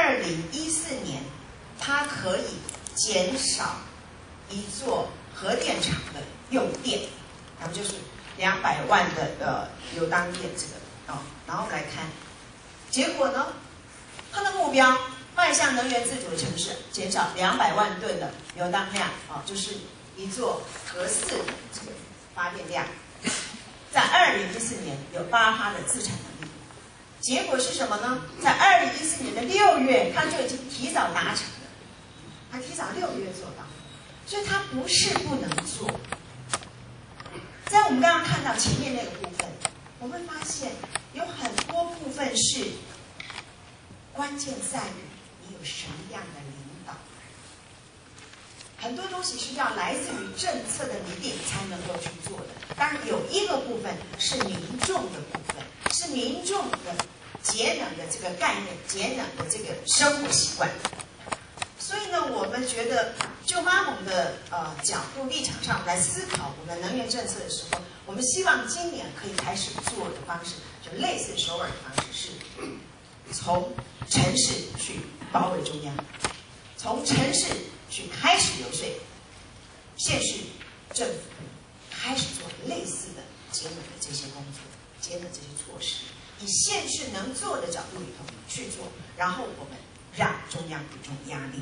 2014年，他可以减少1座核电厂的用电，然后就是200万的油当电这个然后来看，结果呢，他的目标迈向能源自主的城市，减少200万吨的流当量，就是一座核4这个发电量，在2014年有8%的自产能力。结果是什么呢？在2014年的6月，它就已经提早达成了，它提早6个月做到，所以它不是不能做。在我们刚刚看到前面那个部分，我们发现有很多部分是关键在于你有什么样的领导，很多东西是要来自于政策的拟定才能够去做的。当然有一个部分是民众的部分，是民众的节能的这个概念，节能的这个生活习惯。所以呢，我们觉得就妈盟的角度立场上来思考我们的能源政策的时候，我们希望今年可以开始做的方式，就类似首尔的方式，是从城市去包围中央，从城市去开始游说县市政府，开始做类似的节能的这些工作，节能这些措施，以县市能做的角度里头去做，然后我们让中央有这种压力。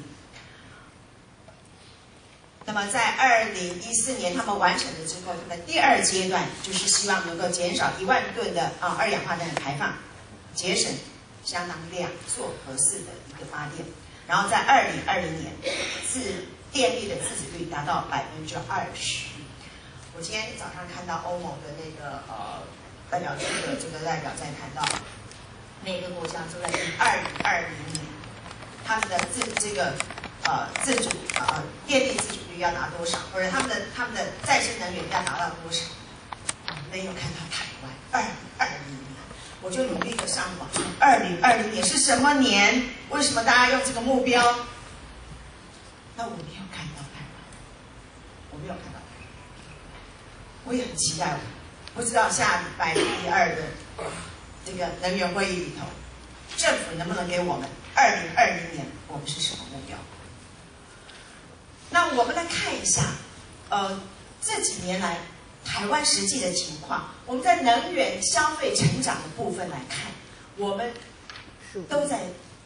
那么在2014年他们完成了之后，他们第2阶段就是希望能够减少1万吨的二氧化碳的排放，节省相当2座核4的一个发电，然后在2020年电力的自给率达到20%。我今天早上看到欧盟的那个代表处的这个代表在谈到每个国家都在2020年他们的自主电力自主率要达多少，或者他们的再生能源要达到多少。没有看到台湾2020年，我就努力的上网，2020年是什么年？为什么大家用这个目标？那我没有看到台湾，我没有看到台湾，我也很期待，不知道下礼拜第2的这个能源会议里头，政府能不能给我们2020年我们是什么目标？那我们来看一下，这几年来台湾实际的情况。我们在能源消费成长的部分来看，我们都在，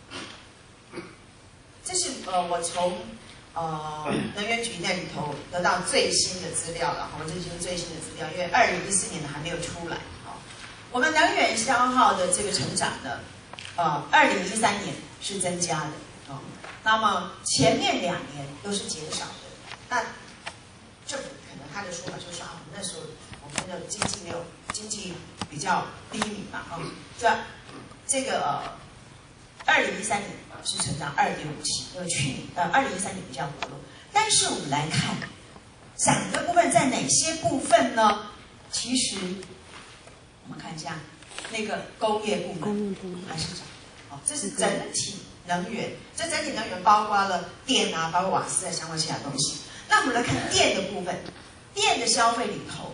这是我从能源局那里头得到最新的资料了，这就是最新的资料，因为2014年的还没有出来。我们能源消耗的这个成长呢，2013年是增加的。那么前面2年都是减少的，那政府可能他的说法就是说那时候我们的经济比较低迷嘛，这个2013年是成长2.57%，因为去年2013年比较活络。但是我们来看涨的部分在哪些部分呢？其实我们看一下那个工业部门还是涨，这是整体能源，这整体能源包括了电啊，包括瓦斯啊，相关其他东西。那我们来看电的部分，电的消费里头，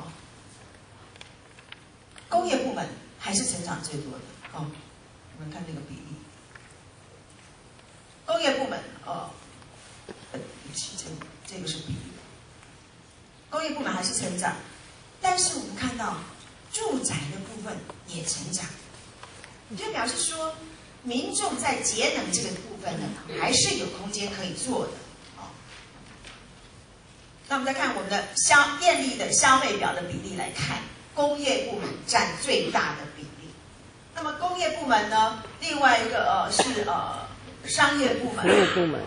工业部门还是成长最多的。我们看这个比例，工业部门这个是比例，工业部门还是成长，但是我们看到住宅的部分也成长，就表示说民众在节能这个部分呢，还是有空间可以做的。那我们再看我们的电力的消费表的比例来看，工业部门占最大的比例。那么工业部门呢，另外一个是商业部门、 服务部门、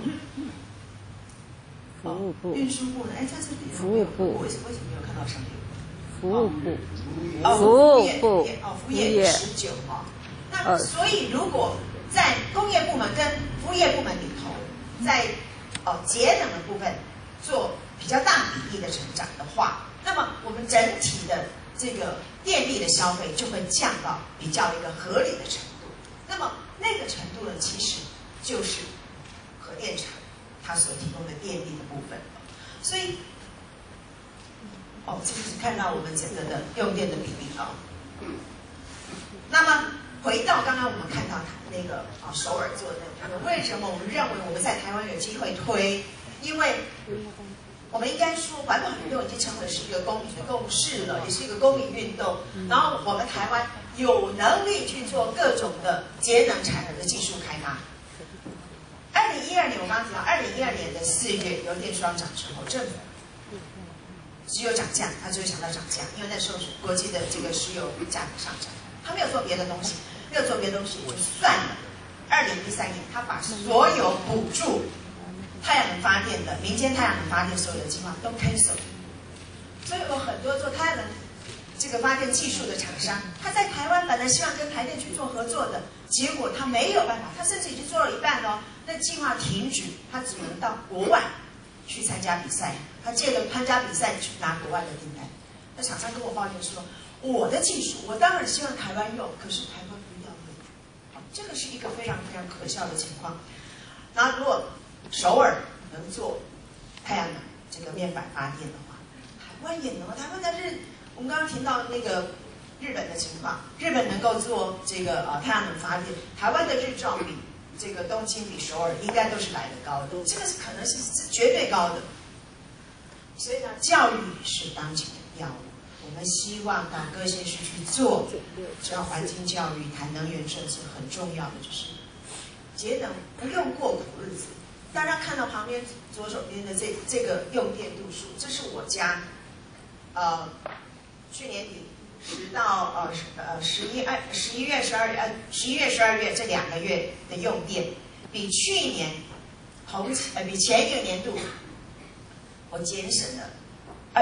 运输部门。哎，在这里服务部为什么没有看到商业部？ 服务部、 服务业19那所以如果在工业部门跟服务业部门里头，在节能的部分做比较大比例的成长的话，那么我们整体的这个电力的消费就会降到比较一个合理的程度。那么那个程度呢，其实就是核电厂它所提供的电力的部分。所以这就是看到我们整个的用电的比例那么回到刚刚我们看到那个首尔做的那个，为什么我们认为我们在台湾有机会推？因为我们应该说环保运动已经成为是一个公民的共识了，也是一个公民运动。然后我们台湾有能力去做各种的节能产能的技术开发， 2012年我刚刚提到，2012年的4月油电双涨之后，政府只有涨价，他只有想到涨价，因为那时候是国际的这个石油价格上涨，他没有做别的东西，没有做别的东西就算了。2013年，他把所有补助太阳能发电的民间太阳能发电所有的计划都 cancel， 所以有很多做太阳能这个发电技术的厂商，他在台湾本来希望跟台电去做合作的，结果他没有办法，他甚至已经做了一半了，那计划停止，他只能到国外去参加比赛，他借着参加比赛去拿国外的订单。那厂商跟我抱怨说，我的技术我当然希望台湾用，可是台湾不要用，这个是一个非常非常可笑的情况。那如果首尔能做太阳能这个面板发电的话，台湾也能。台湾的我们刚刚提到那个日本的情况，日本能够做这个太阳能发电，台湾的日照比这个东京比首尔应该都是来得高的，这个是可能是绝对高的。所以呢，教育是当前的要务。我们希望到各县市去做，只要环境教育、谈能源政策，很重要的就是节能，不用过苦日子。大家看到旁边左手边的这个用电度数，这是我家，去年底10到11月、12月这2个月的用电，比去年比前一个年度我节省了20%。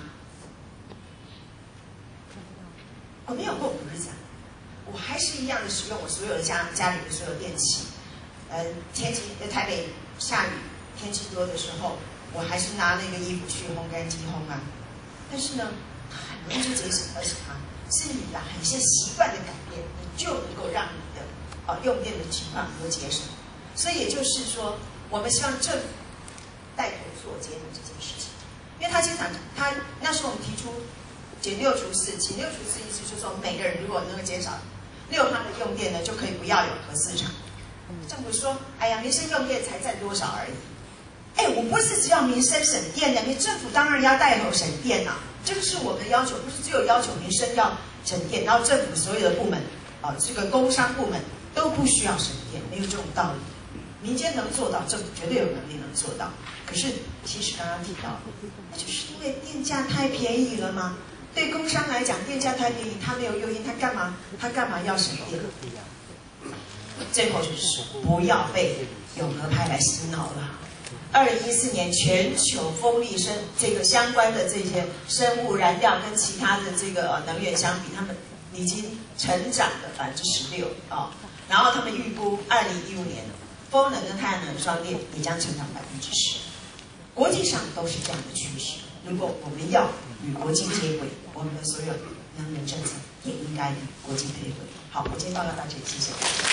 我没有过苦日子啊，我还是一样的使用我所有的家里的所有电器。台北下雨天气多的时候，我还是拿那个衣服去烘干机烘啊。但是呢，很容易就节省20%，是你的一些习惯的改变，你就能够让你的用电的情况能够节省。所以也就是说，我们希望政府带头做节能这件事情，因为他经常那时候我们提出减6除4，减6除4意思就是说，每个人如果能够减少6%的用电呢，就可以不要有核四厂。政府说：“哎呀，民生用电才占多少而已。”哎，我不是只要民生省电的，你政府当然要带头省电呐。这个是我们的要求，不是只有要求民生要省电，然后政府所有的部门这个工商部门都不需要省电，没有这种道理。民间能做到，政府绝对有能力能做到。可是其实刚刚提到，那就是因为电价太便宜了吗？对工商来讲，电价太便宜，他没有诱因，他干嘛要省电？最后就是不要被永和派来洗脑了。2014年全球风力这个相关的这些生物燃料跟其他的这个能源相比，他们已经成长了16%然后他们预估2015年风能跟太阳能双电也将成长10%，国际上都是这样的趋势。如果我们要与国际接轨，我们的所有能源政策也应该与国际配合。好，我今天报告到这里，谢谢。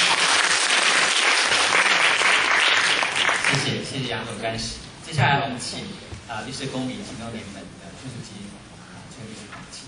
谢谢杨总干事。接下来我们请律师公民行动联盟的副主席崔律师请。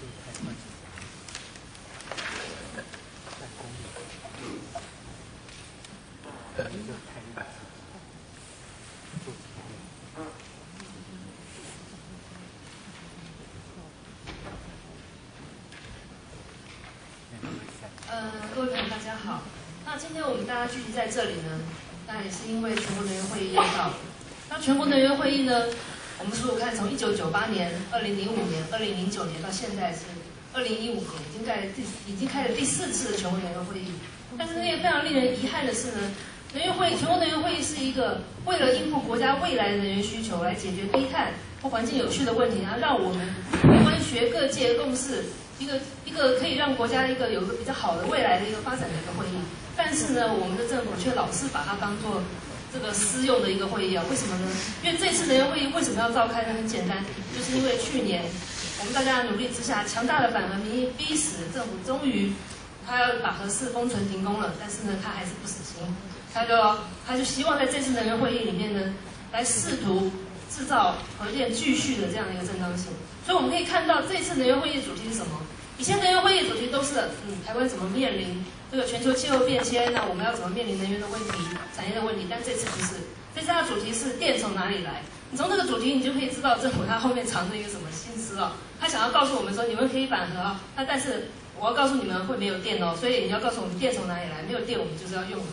各位朋友大家好。那今天我们大家聚集在这里呢，当然也是因为全国能源会议要到。那全国能源会议呢，我们数数看，从1998年、2005年、2009年到现在是2015年，已经开了第4次的全国能源会议。但是也非常令人遗憾的是呢，全国能源会议是一个为了应付国家未来的能源需求，来解决低碳或环境有序的问题，然后让我们台湾学各界共识，一个可以让国家有一个比较好的未来的一个发展的一个会议。但是呢，我们的政府却老是把它当作这个私用的一个会议啊？为什么呢？因为这次能源会议为什么要召开呢？很简单，就是因为去年我们大家的努力之下，强大的反核民意逼使政府终于他要把核四封存停工了，但是呢，他还是不死心，他就希望在这次能源会议里面呢，来试图制造核电继续的这样的一个正当性。所以我们可以看到，这次能源会议的主题是什么？以前能源会议的主题都是台湾怎么面临这个全球气候变迁，那我们要怎么面临能源的问题、产业的问题？但这次不是，这次它的主题是电从哪里来。你从这个主题，你就可以知道政府它后面藏着一个什么心思哦。他想要告诉我们说，你们可以反核啊，但是我要告诉你们会没有电哦，所以你要告诉我们电从哪里来，没有电我们就是要用核。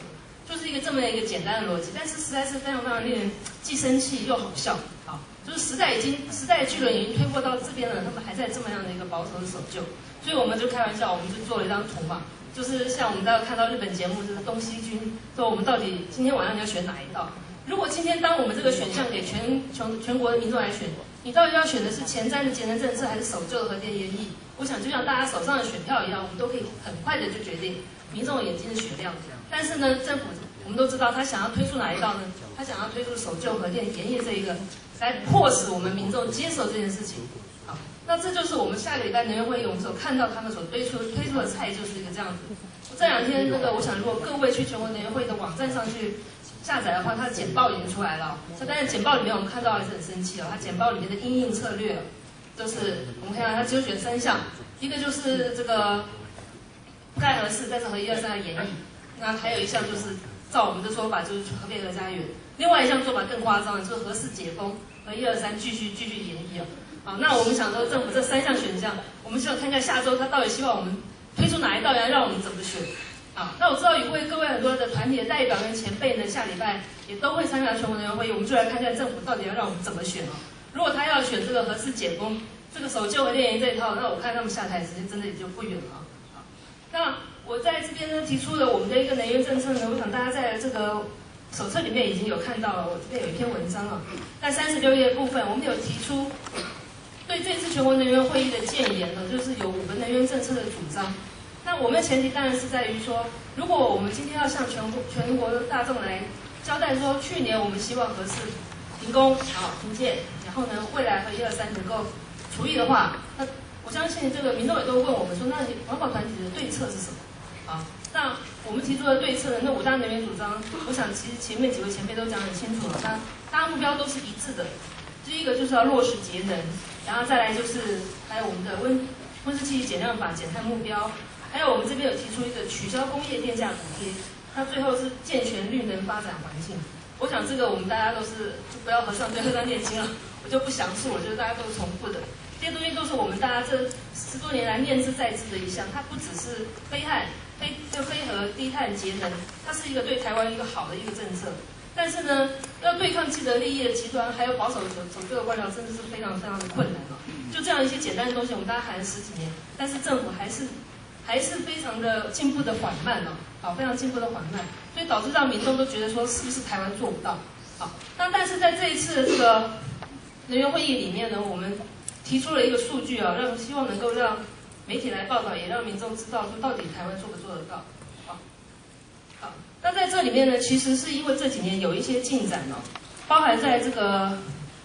就是一个这么一个简单的逻辑，但是实在是非常非常令人既生气又好笑。好，就是时代巨轮已经推过到这边了，他们还在这么样的一个保守的守旧，所以我们就开玩笑，我们就做了一张图嘛，就是像我们大家看到日本节目，就是东西军，说我们到底今天晚上要选哪一道？如果今天当我们这个选项给全国的民众来选，你到底要选的是前瞻的节能政策，还是守旧的核电延役？我想就像大家手上的选票一样，我们都可以很快的就决定。民众眼睛是雪亮，但是呢，政府我们都知道，他想要推出哪一道呢？他想要推出守旧核电延役这一个，来迫使我们民众接受这件事情。好，那这就是我们下个礼拜能源会议我们所看到他们所推出的菜，就是一个这样子。这两天我想如果各位去全国能源会议的网站上去下载的话，它的简报已经出来了。但是简报里面我们看到还是很生气哦，它简报里面的因应策略，就是我们看到它只有选3项，一个就是这个不盖核四，但是核1、2、3的延役。那还有一项就是照我们的说法，就是核废核家园。另外一项做法更夸张的，就是核四解封，核1、2、3继续延役哦。好，那我们想说政府这3项选项，我们想看看下周他到底希望我们推出哪一道，让我们怎么选。好，那我知道各位很多的团体的代表跟前辈呢，下礼拜也都会参加全国能源会议，我们就来看看政府到底要让我们怎么选哦。如果他要选这个核四解封，这个守旧核电延役这一套，那我看他们下台时间真的也就不远了。好，那我在这边呢提出了我们的一个能源政策呢，我想大家在这个手册里面已经有看到了，我这边有一篇文章啊，在36页的部分，我们有提出对这次全国能源会议的建言呢，就是有5个能源政策的主张。那我们的前提当然是在于说，如果我们今天要向全国的大众来交代说，去年我们希望核四停工、停建，然后呢，未来核1、2、3能够除役的话，那我相信这个民众也都问我们说，那环保团体的对策是什么？啊，那我们提出的对策呢，那5大能源主张，我想其实前面几位前辈都讲得很清楚了，那大家目标都是一致的。第一个就是要落实节能，然后再来就是还有我们的温室气体减量法减碳目标。还有我们这边有提出一个取消工业电价补贴，那最后是健全绿能发展环境。我想这个我们大家都是就不要和尚对和尚念经了，我就不详述了，就是大家都是重复的。这些东西都是我们大家这10多年来念兹在兹的一项，它不只是非核低碳节能，它是一个对台湾一个好的一个政策。但是呢，要对抗既得利益的极端，还有保守守旧的官僚，真的是非常非常的困难了。就这样一些简单的东西，我们大家喊了10几年，但是政府还是非常的进步的缓慢了，好，非常进步的缓慢，所以导致让民众都觉得说是不是台湾做不到，好，那但是在这一次的这个能源会议里面呢，我们提出了一个数据啊，希望能够让媒体来报道，也让民众知道说到底台湾做不做得到，好，那在这里面呢，其实是因为这几年有一些进展哦，包含在这个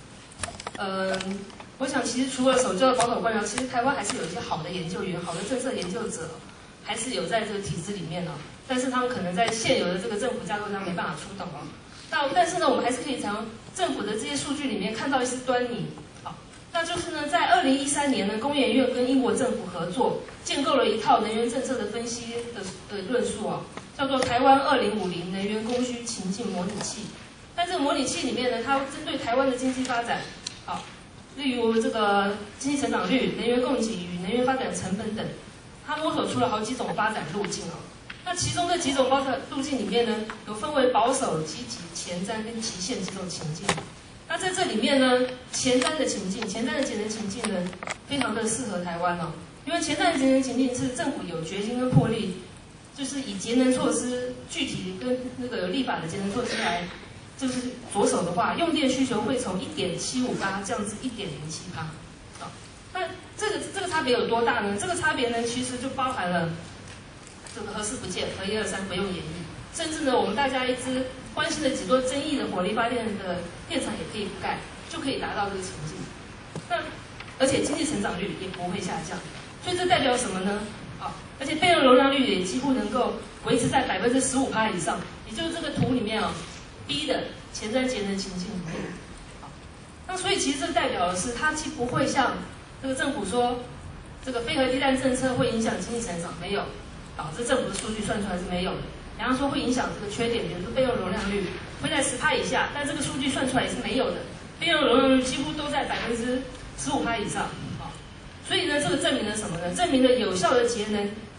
我想，其实除了守旧的保守官僚，其实台湾还是有一些好的研究员、好的政策研究者，还是有在这个体制里面哦。但是他们可能在现有的这个政府架构上没办法出动哦。但是呢，我们还是可以从政府的这些数据里面看到一些端倪。好，那就是呢，在2013年呢，工研院跟英国政府合作，建构了一套能源政策的分析的论述哦，叫做台湾2050能源供需情境模拟器。在这个模拟器里面呢，它针对台湾的经济发展，好。例如这个经济成长率、能源供给与能源发展成本等，它摸索出了好几种发展路径哦。那其中这几种发展路径里面呢，有分为保守、积极、前瞻跟极限几种情境。那在这里面呢，前瞻的情境、前瞻的节能情境呢，非常的适合台湾哦。因为前瞻的节能情境是政府有决心跟魄力，就是以节能措施具体跟那个有立法的节能措施来。就是着手的话，用电需求会从1.758降至1.07%。好，那这个差别有多大呢？这个差别呢，其实就包含了这个核四不建、核1、2、3不用延役，甚至呢，我们大家一直关心的几多争议的火力发电的电厂也可以不盖，就可以达到这个情境。那而且经济成长率也不会下降，所以这代表什么呢？好，而且备用容量率也几乎能够维持在15%以上，也就是这个图里面哦。B 的前瞻节能情境里面，好，那所以其实这代表的是，它既不会像这个政府说，这个非核低碳政策会影响经济成长，没有，好，这政府的数据算出来是没有的。然后说会影响这个缺点，比如说备用容量率会在10%以下，但这个数据算出来也是没有的，备用容量率几乎都在15%以上，好，所以呢，这个证明了什么呢？证明了有效的节能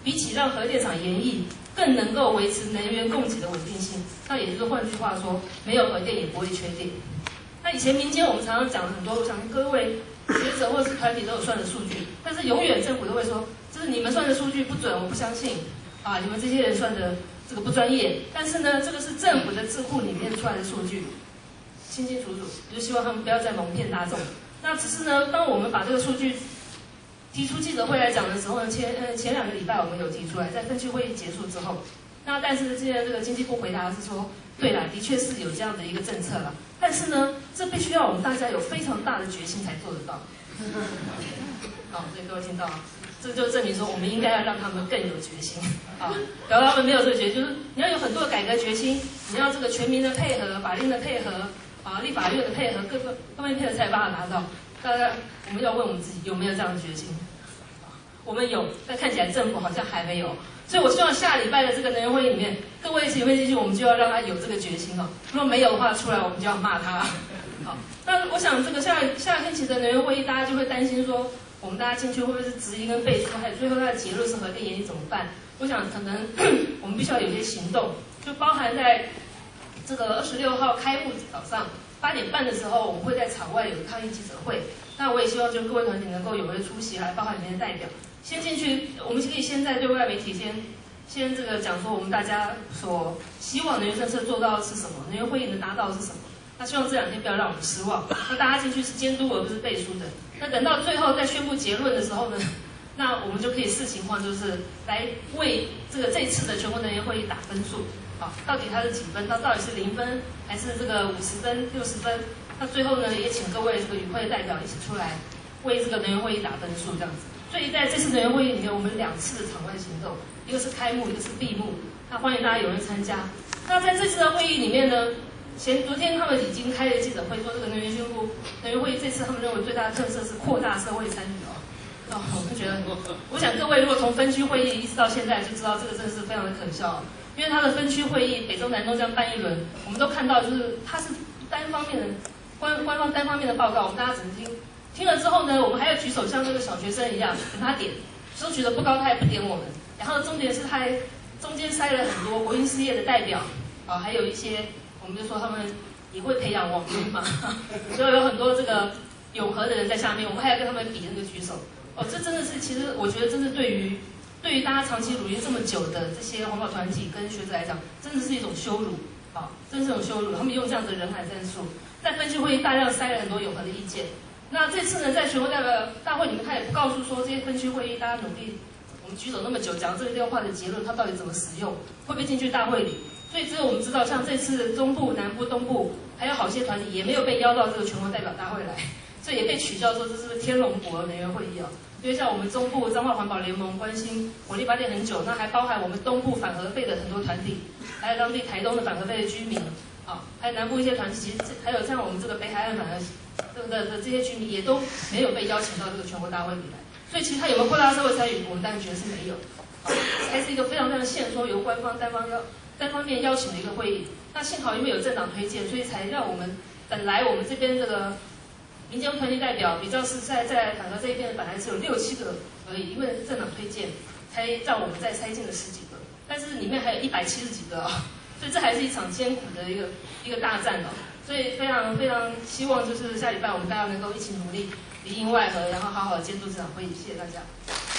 比起让核电厂延役，更能够维持能源供给的稳定性。那也就是换句话说，没有核电也不会缺电。那以前民间我们常常讲很多，我想各位学者或是团体都有算的数据，但是永远政府都会说，就是你们算的数据不准，我不相信啊，你们这些人算的这个不专业。但是呢，这个是政府的智库里面出来的数据，清清楚楚，就希望他们不要再蒙骗大众。那只是呢，当我们把这个数据提出记者会来讲的时候呢，前2个礼拜我们有提出来，在分区会议结束之后，那但是现在这个经济部回答是说，对啦，的确是有这样的一个政策啦，但是呢，这必须要我们大家有非常大的决心才做得到。好，所以各位听到啊，这就证明说我们应该要让他们更有决心啊。假如他们没有这个决心，就是你要有很多的改革决心，你要这个全民的配合、法令的配合啊、立法院的配合，各个方面配合才把它达到。大家我们要问我们自己有没有这样的决心？我们有，但看起来政府好像还没有。所以我希望下礼拜的这个能源会议里面，各位请问进去，我们就要让他有这个决心哦。如果没有的话，出来我们就要骂他。好，那我想这个下星期的能源会议，大家就会担心说，我们大家进去会不会是质疑跟背书，还有最后它的结论是核电延役怎么办？我想可能我们必须要有一些行动，就包含在这个26号开幕早上8点半的时候，我们会在场外有抗议记者会。那我也希望就各位团体能够踊跃出席，来包含里面的代表。先进去，我们可以先在对外媒体先这个讲说我们大家所希望能源政策做到的是什么，能源会议能达到的是什么。那希望这2天不要让我们失望。那大家进去是监督而不是背书的。那等到最后再宣布结论的时候呢，那我们就可以视情况，就是来为这次的全国能源会议打分数。好，到底它是几分？它到底是0分还是这个50分、60分？那最后呢，也请各位这个与会的代表一起出来为这个能源会议打分数，这样子。所以在这次能源会议里面，我们2次的场外行动，一个是开幕，一个是闭幕。那欢迎大家有人参加。那在这次的会议里面呢，昨天他们已经开了记者会，说这个能源会议这次他们认为最大的特色是扩大社会参与哦。我就觉得，我想各位如果从分区会议一直到现在，就知道这个真的是非常的可笑。因为它的分区会议，北中南东这样办一轮，我们都看到就是它是单方面的官方单方面的报告，我们大家只能听了之后呢，我们还要举手像那个小学生一样给他点，手举得不高他也不点我们。然后重点是他还中间塞了很多国营事业的代表啊，还有一些我们就说他们也会培养网军嘛，所以有很多这个永和的人在下面，我们还要跟他们比那个举手。哦，这真的是其实我觉得真是对于大家长期努力这么久的这些环保团体跟学者来讲，真的是一种羞辱啊，真是一种羞辱。他们用这样的人海战术，在分区会议大量塞了很多永和的意见。那这次呢，在全国代表大会里面，他也不告诉说这些分区会议大家努力，我们举手那么久讲这个六话的结论，它到底怎么使用，会不会进去大会里？所以只有我们知道，像这次中部、南部、东部，还有好些团体也没有被邀到这个全国代表大会来，所以也被取笑说这是不是天龙国能源会议啊？因为像我们中部彰化环保联盟关心火力发电很久，那还包含我们东部反核废的很多团体，还有当地台东的反核废的居民，啊，还有南部一些团体，其实还有像我们这个北海岸反核的这些居民也都没有被邀请到这个全国大会里来。所以其实他有没有扩大社会参与，我们当然觉得是没有，还是一个非常非常限缩由官方单方面邀请的一个会议。那幸好因为有政党推荐，所以才让我们本来我们这边这个民间团体代表比较是在反核这一边本来只有6、7个而已，因为政党推荐才让我们再塞进了10几个，但是里面还有170几个啊，所以这还是一场艰苦的一个大战哦。所以非常非常希望就是下礼拜我们大家能够一起努力，里应外合，然后好好的监督这场会议。谢谢大家。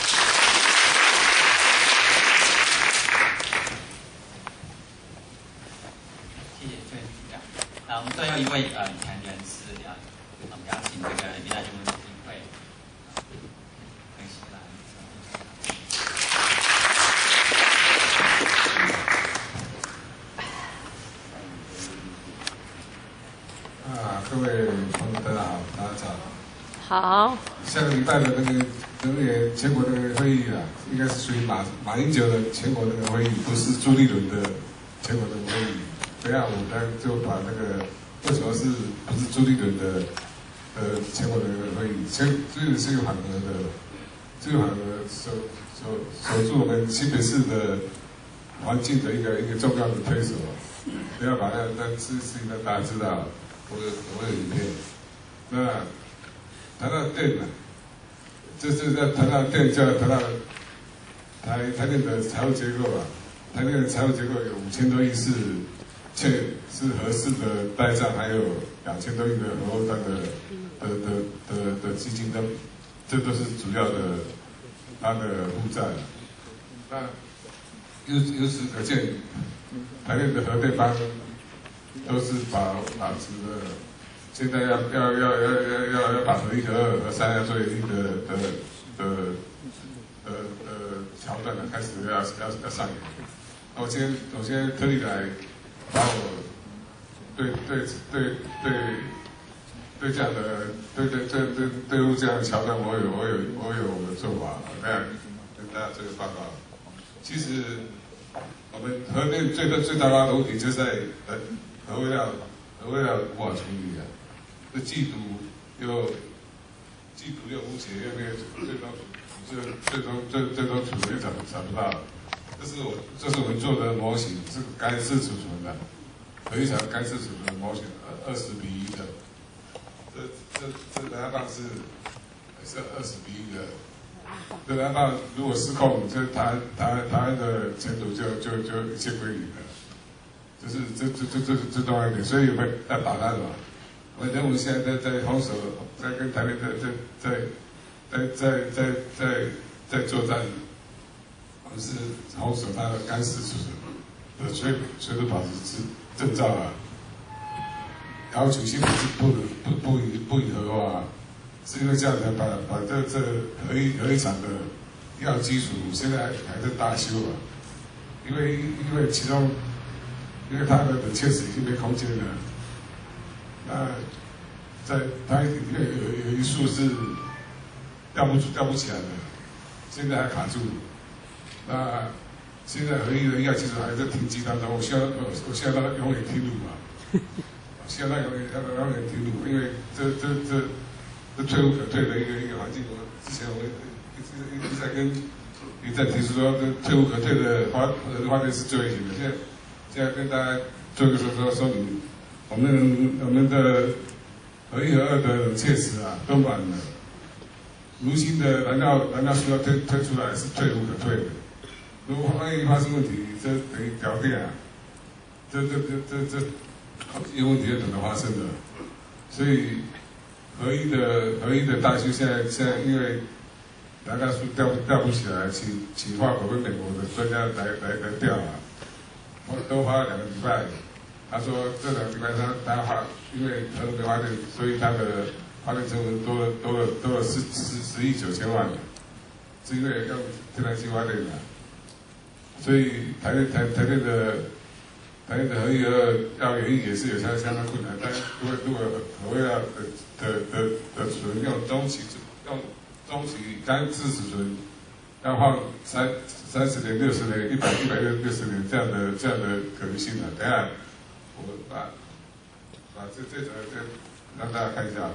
谢谢郑局长。那我们最后一位谈人是我们邀请这个李大军基金会分析来。 各位朋友大家好，大家早。 好。 下个礼拜的那个能源全国能源会议啊，应该是属于马英九的全国能源会议，不是朱立伦的全国能源会议。这样我们就把那个为什么不是朱立伦的全国能源会议，朱立伦是有反核的，这个反核守住我们新北市的环境的一个重要的推手。不要把那事情让大家知道。我有影片。那谈到电呢，就是在谈到电，就要谈到台电的财务结构啊，台电的财务结构有5000多亿是合适的呆账，还有2000多亿的合后端的基金的，这都是主要的它的负债。那由此可见，台电的核电方都是把持的，现在要把核1、核2、核3要做一定的桥段呢，开始要上演。我先特地来把我对这样的对这样的桥段，我有我的做法，这样跟大家做个报告。其实我们核电最糟糕的问题就在核废料无法处理啊，这既毒又无解，又那个最终储存又找不到。这是我们做的模型，是干式储存的，核一厂干式储存的模型，20:1的。这燃料棒是20:1的。这燃料棒如果失控，这台湾的前途就一切归零了。这重要一点，所以我们要打它嘛。我们现在在红手，在跟台电在作战。我们是红手它的干式储存的随时保持证照啊，要求现在是不以核化，是因为这样才把这核一厂的药基础现在还在大修啊，因为其中因为它的冷却水已经没空间了，那在它有一束是调不起来的，现在还卡住。那现在核一的药其实还在停机当中，我希望它永远停路嘛，希望它永远停路，因为这退无可退的一个环境。我之前我一直在提出说，这退无可退的发电是最危险的。现在跟大家做一个说明，我们的核一、核二的冷却池啊都满了，如今的燃料需要推出来是退无可退的。如果万一发生问题，这等于掉电啊，这好几个问题就等着发生了。所以核一的大修现在因为燃料数调不起来，请法国跟美国的专家来调啊，都花了2个礼拜。他说这2个礼拜他花，因为核能发电，所以他的发电成本多了10亿9千万，是因为用天然气发电的。所以台电的核一、核二要原因也是有相当困难，但如果核废料的储存用中期干式储存，要放30年、60年、160年这样的可能性啊。等一下我把这让大家看一下吧。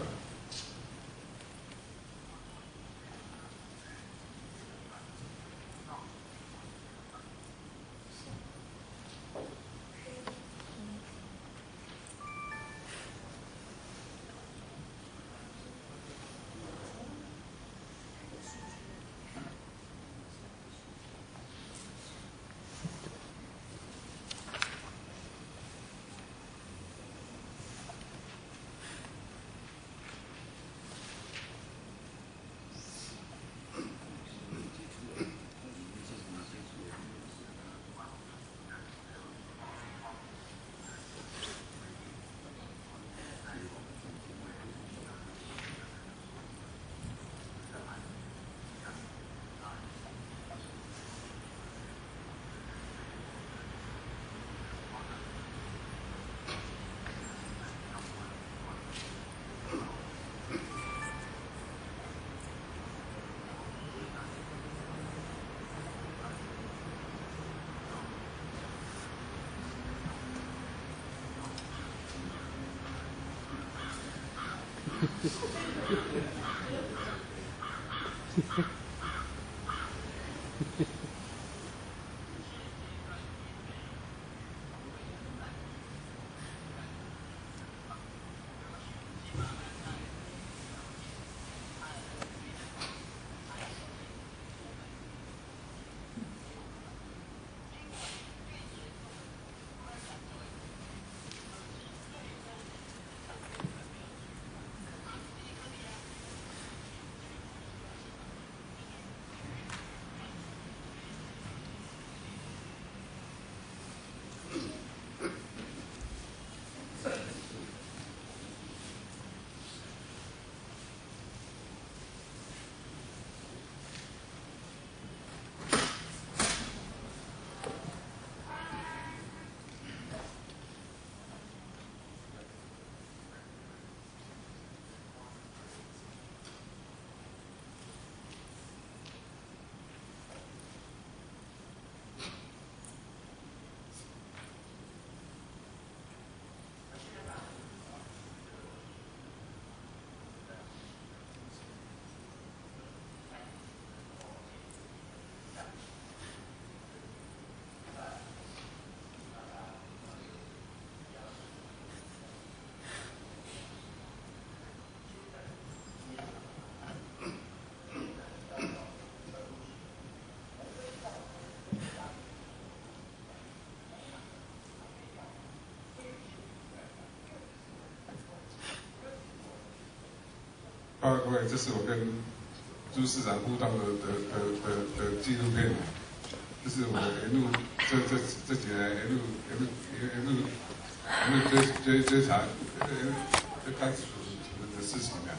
各位，这是我跟朱市长互动的纪录片，这是我沿路这几年沿路追查该处的事情啊。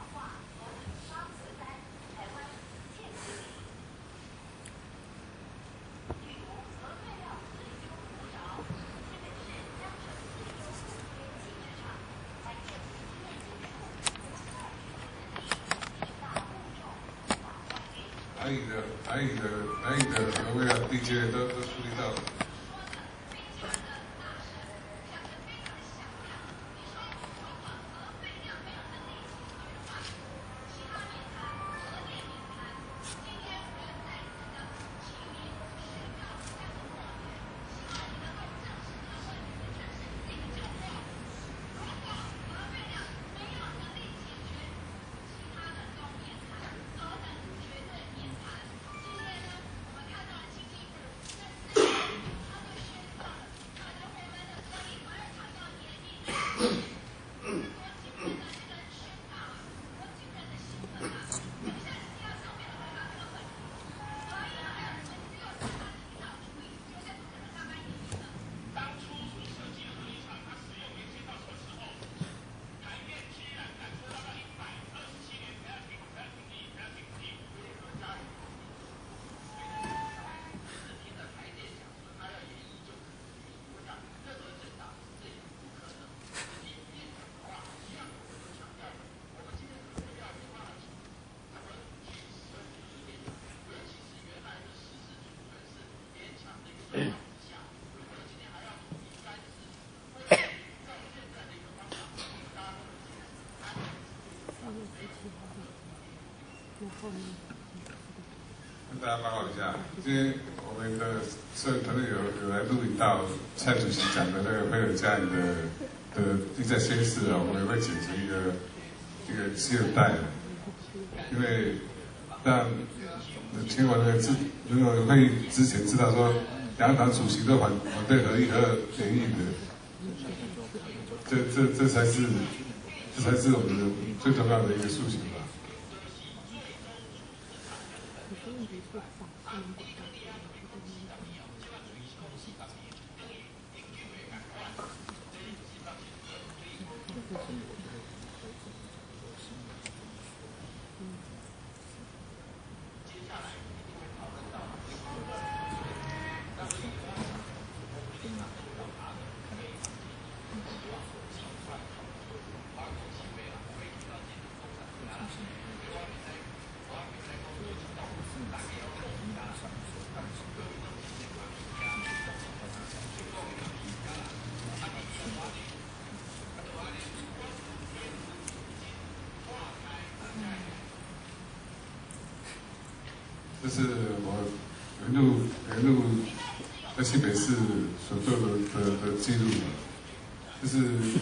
南影的何谓啊，地接都处理到了。跟大家报告一下，今天我们的社团队有来录影到蔡主席讲的那个菲尔加里的一在宣誓啊，我们也会剪成一个纪录带，因为让全国的如果会议之前知道说两党主席都反对合一和协议的，这才是我们的最重要的一个诉求吧。这是我沿路在新北市所做的记录，就是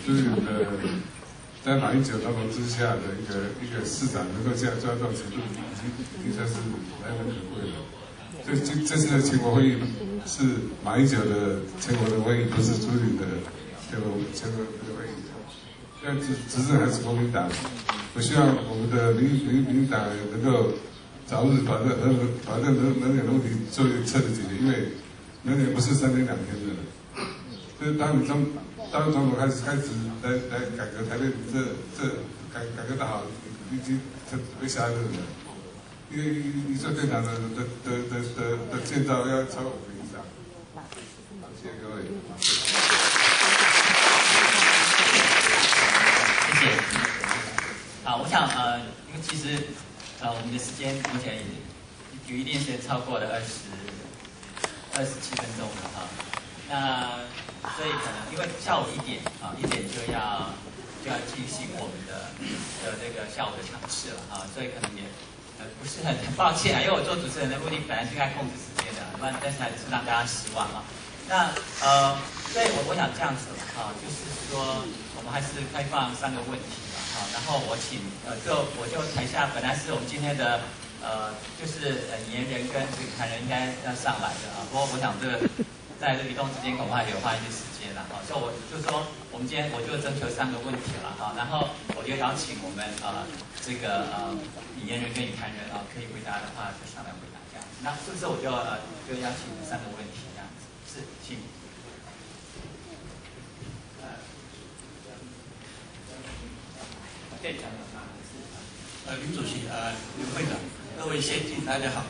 在马英九当中之下的一个市长能够这样做到这种程度，已经算是难能可贵了。这次的全国会议是马英九的全国的会议，不是朱立的全国会议。现在执政还是国民党，我希望我们的民党能够早日把这能源问题做一个彻底解决，因为能源不是3天2天的。就是当总统开始来改革台电，这改革大好，已经会下热了。因为一座电厂的建造要超过5年以上。谢谢各位。 谢谢。好，我想因为其实我们的时间目前有一定是超过了27分钟了哈。那所以可能因为下午1点就要进行我们的这个下午的场次了哈，所以可能也不是很抱歉啊，因为我做主持人的目的本来是应该控制时间的，但是还是让大家失望啊。那所以我想这样子啊，就是说我们还是开放3个问题吧，好，然后我就台下本来是我们今天的就是言人跟这个谈人应该要上来的啊，不过我想这个在这移动之间恐怕也花一些时间了哈。所以我就说，我们今天我就征求3个问题了哈，然后我就邀请我们这个引言人跟引谈人可以回答的话就上来回答这样子。那是不是我就邀请3个问题这样子？是，请。店长。 林主席，林会长，各位先进，大家好。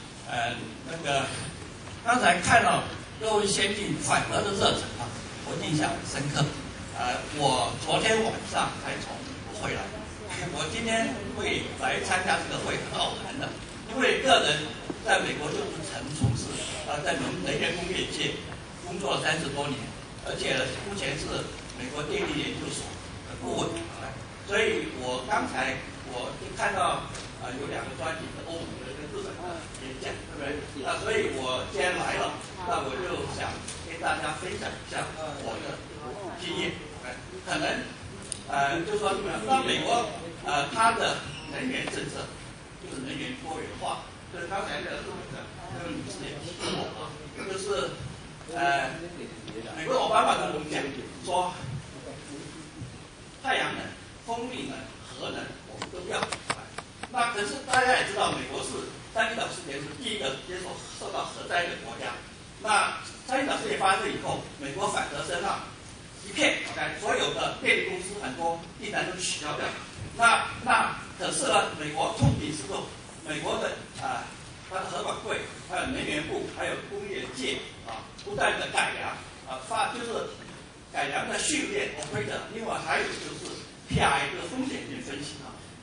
刚才看到各位先进反核的热忱我印象很深刻。我昨天晚上才从回来，我今天会来参加这个会很偶然的，因为个人在美国就是曾从事在能源工业界工作了30多年，而且目前是美国电力研究所的顾问，所以我刚才就看到有2个专辑是欧美的跟日本的演讲，对不对？所以我既然来了，那我就想跟大家分享一下我的经验。可能就说那美国它的能源政策就是能源多元化，就是刚才的跟女士也提过就是美国奥巴马跟我们讲说，太阳能、风力能、核能我们都要。那可是大家也知道，美国是3一岛事件是第一个受到核灾的国家。那3一岛事件发生以后，美国反核声浪一片，所有的电力公司很多订单都取消掉。那可是呢，美国痛定思痛，美国的它的核管会、还有能源部、还有工业界不断的改良就是改良的训练 operator， 另外还有就是 PI 就是风险性分析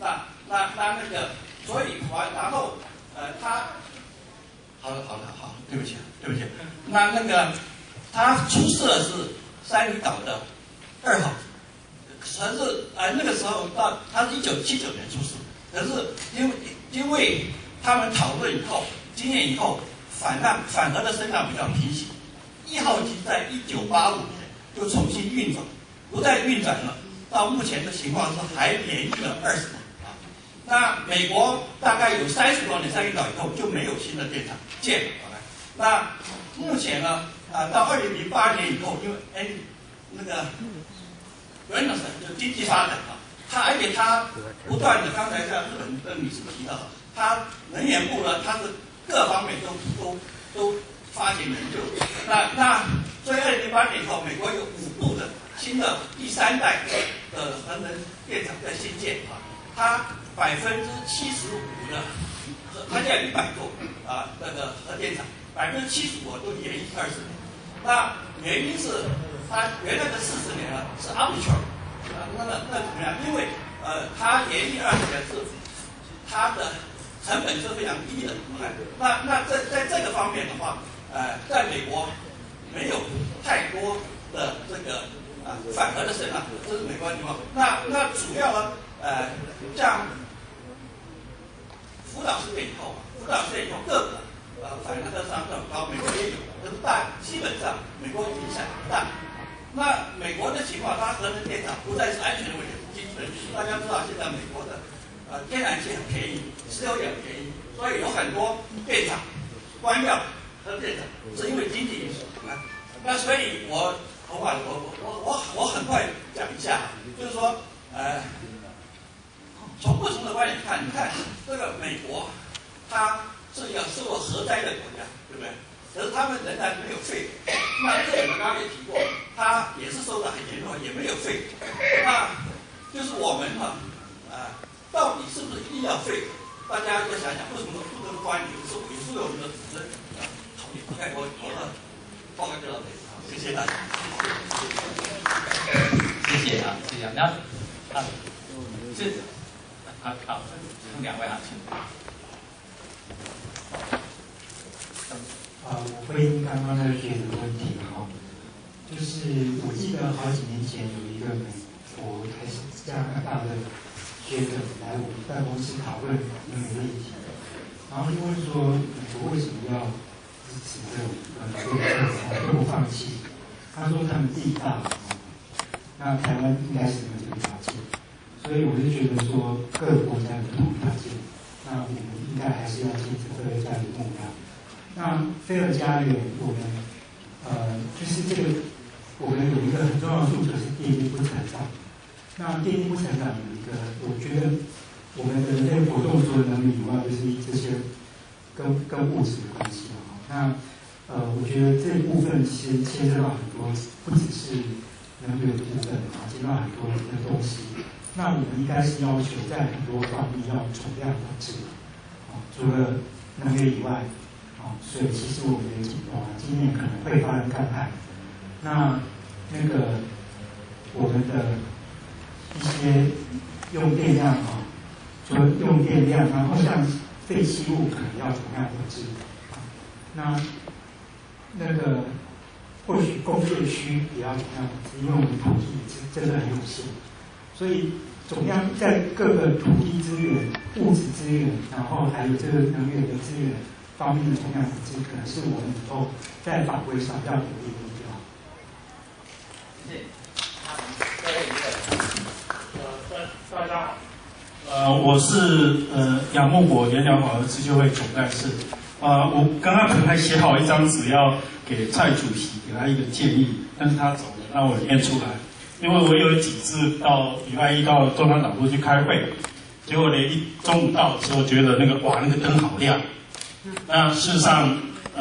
所以然后他好，对不起，他出事的是3一岛的2号，可是那个时候他是1979年出事，可是因为他们讨论以后，经验以后，反核的声浪比较平息，1号机在1985年就重新运转，不再运转了，到目前的情况是还延役了20年。那美国大概有30多年3一岛以后就没有新的电厂建了。那目前呢，到2008年以后，因为Renaissance 就经济发展而且它不断的，刚才像日本的女士提到，它能源部呢，它是各方面都发行研究。所以2008年以后，美国有5部的新的第3代的核能电厂在新建它75%的它现在100座核电厂，75%都延役20年。那原因是它原来的40年是 arbitrary， 那怎么样？因为它延役20年是它的成本是非常低的。那在这个方面的话，在美国没有太多的这个反核的声浪，这是美国的情况。那主要呢，像福岛事件以后，各个反核的上高，美国也有，但基本上美国影响不大。那美国的情况，它核能电厂不再是安全的问题，是经济问题。大家知道现在美国的天然气很便宜，石油也很便宜，所以有很多电厂关掉核电厂，是因为经济因素。那所以我很快讲一下，就是说从不同的观点看，你看这个美国，它是一个受过核灾的国家，对不对？可是他们仍然没有废。那日本刚刚也提过，它也是受到很严重，也没有废。那就是我们到底是不是一定要废？大家要想想，为什么不能观点是也是我们的主任讨论。我的报告就到这里，谢谢大家。 谢谢。然后是好，2位请。 我回应刚刚那个学者的问题就是我记得好几年前有一个美国还是加拿大的学者来我们办公室讨论能源的议题，然后就问说美国为什么要支持这种不放弃？他说他们地大，那台湾应该是没有这个条件，所以我就觉得说各个国家有不同条件，那我们应该还是要坚持这个这样的目标。那菲尔家园，我们就是这个我们有一个很重要的诉求是电力不成长。那电力不成长有一个，我觉得我们的人类活动除了能源以外，就是这些跟物质的关系了。那我觉得这一部分其实牵涉到很多，不只是能源的部分啊，牵涉到很多的东西。那我们应该是要求在很多方面要总量管制。除了能源以外，所以其实我们今年可能会发生干旱。那个我们的一些用电量除了用电量，然后像废弃物可能要总量管制。那个或许工业区也要总量管制，因为我们土地真的很有限，所以总量在各个土地资源、物质资源，然后还有这个能源的资源方面的总量管制，可能是我们以后在法规上要努力的目标。 谢谢。 大家好，我是杨木国原疗法和自救会总干事。我刚刚本来写好一张纸要给蔡主席给他一个建议，但是他走了，让我念出来。因为我有几次到礼拜一到中山党部去开会，结果呢中午到的时候觉得那个灯好亮。那事实上，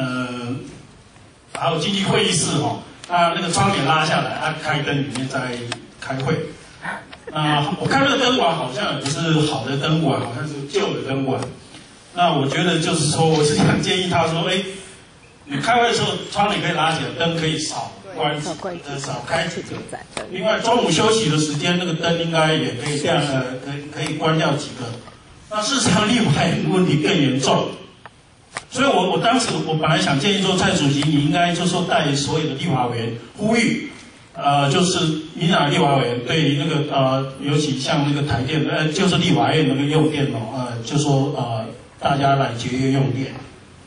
还有经济会议室那个窗帘拉下来，开灯里面在开会。我看那个灯管好像也不是好的灯管，好像是旧的灯管。那我觉得就是说，我是想建议他说，你开会的时候窗帘可以拉起来，灯可以少开几个。另外中午休息的时间，那个灯应该也可以亮，可以关掉几个。那事实上，立法院问题更严重。所以我当时我本来想建议说，蔡主席你应该就说带所有的立法委员呼吁。就是民进党立法委员对那个尤其像那个台电的就是立法院那个用电就说大家来节约用电。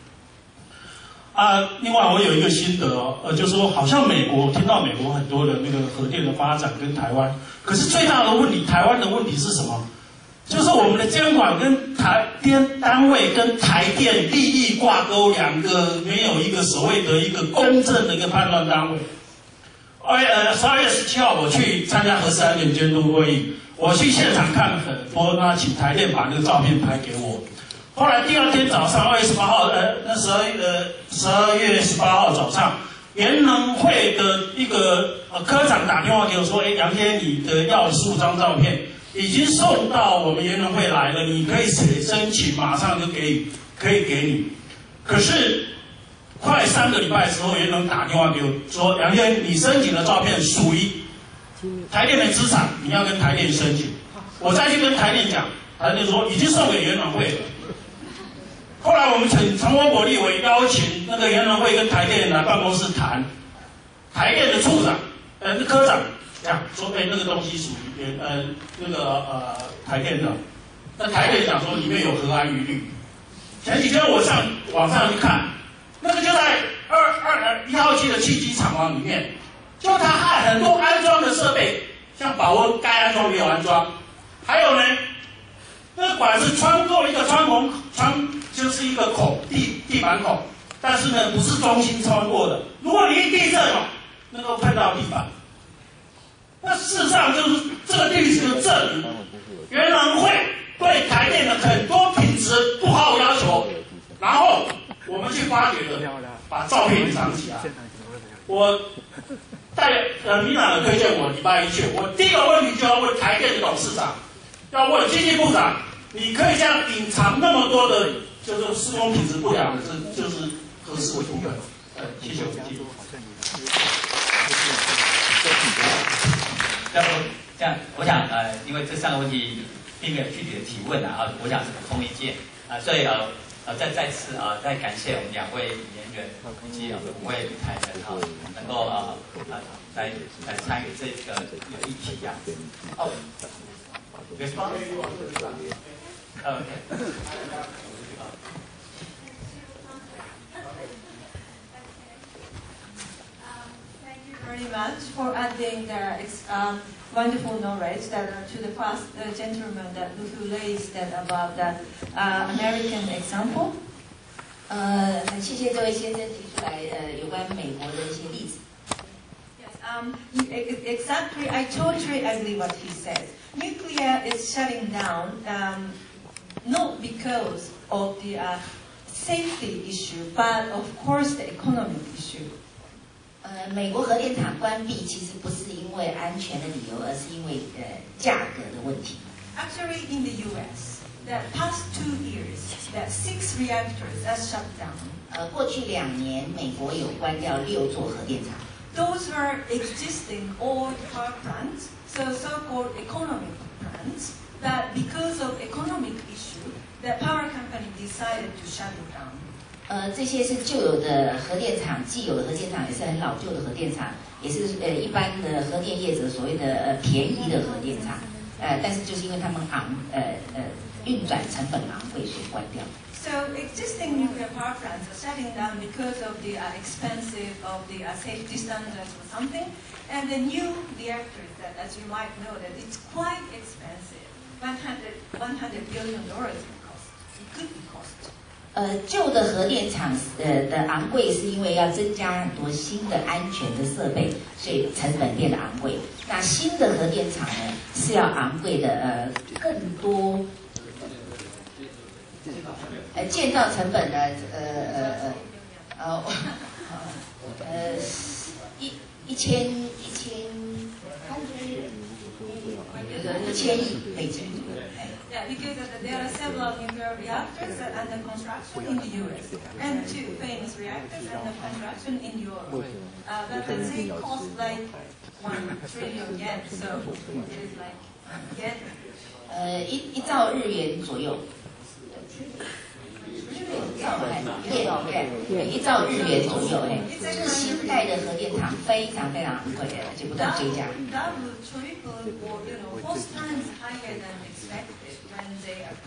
另外我有一个心得就是说好像我听到美国很多的那个核电的发展跟台湾，可是最大的问题，台湾的问题是什么？就是我们的监管跟台电单位跟台电利益挂钩，两个没有一个所谓的一个公正的一个判断单位。12月17号我去参加核4安全监督会议，我去现场看了很多，那请台电把那个照片拍给我。后来第二天早上2月18号，12月18号早上，原能会的一个科长打电话给我说，杨天，你的要15张照片已经送到我们原能会来了，你可以写申请，马上就可以给你。可是快3个礼拜之后，原能打电话给我说，杨天，你申请的照片属于台电的资产，你要跟台电申请。我再去跟台电讲，台电说已经送给原能会了。后来我们请陈文国立委邀请那个原能会跟台电来办公室谈，台电的处长科长讲说，那个东西属于台电的，那台电讲说里面有核安余氯。前几天我上网上去看，那个就在1号机的汽机厂房里面，就他害很多安装的设备，像保温该安装没有安装，还有呢，那个管是穿过一个窗就是一个孔，地板孔，但是呢不是中心穿过的。如果你一地震能够碰到地板。那事实上就是这个例子就证明，原能会对台电的很多品质不好要求，然后我们去发掘了，把照片藏起来。我带民党的推荐我礼拜一去，我第一个问题就要问台电的董事长，要问经济部长，你可以这样隐藏那么多的，就是施工品质不良的，这就是合适的部分。谢谢我们记者。 这样，我想因为这3个问题并没有具体的提问我想是补充意见所以再次再感谢我们2位演员以及5位台人能够来参与这个议题 Very much for adding the wonderful knowledge to the first gentleman who raised that about the American example. 很谢谢这位先生提出来有关美国的一些例子。 Exactly, I totally agree what he says. Nuclear is shutting down not because of the safety issue, but of course the economic issue. 美国核电厂关闭其实不是因为安全的理由，而是因为价格的问题。 Actually, in the U.S., the past 2 years, that 6 reactors are shut down. 过去2年，美国有关掉6座核电厂。 Those were existing old power plants, so-called economic plants, that because of economic issue, the power company decided to shut it down. 这些是旧有的核电厂，既有的核电厂也是很老旧的核电厂，也是一般的核电业者所谓的便宜的核电厂，但是就是因为他们运转成本昂贵，所以关掉。 So existing nuclear power plants are shutting down because of the expensive of the safety standards or something, and the new reactors that, as you might know, that it's quite expensive, $100 billion in cost. It could be cost. 旧的核电厂的昂贵是因为要增加很多新的安全的设备，所以成本变得昂贵。那新的核电厂呢是要昂贵的更多，建造成本呢1000亿美金。 Yeah, because there are several nuclear reactors under construction in the U.S. and 2 famous reactors under construction in Europe. But they cost like 1 trillion yen, so it is like yen. 1兆日元左右。1兆日元左右，这是新盖的核电厂非常非常昂贵，而且不断追加。 Double, triple, or 4 times higher than expected when they are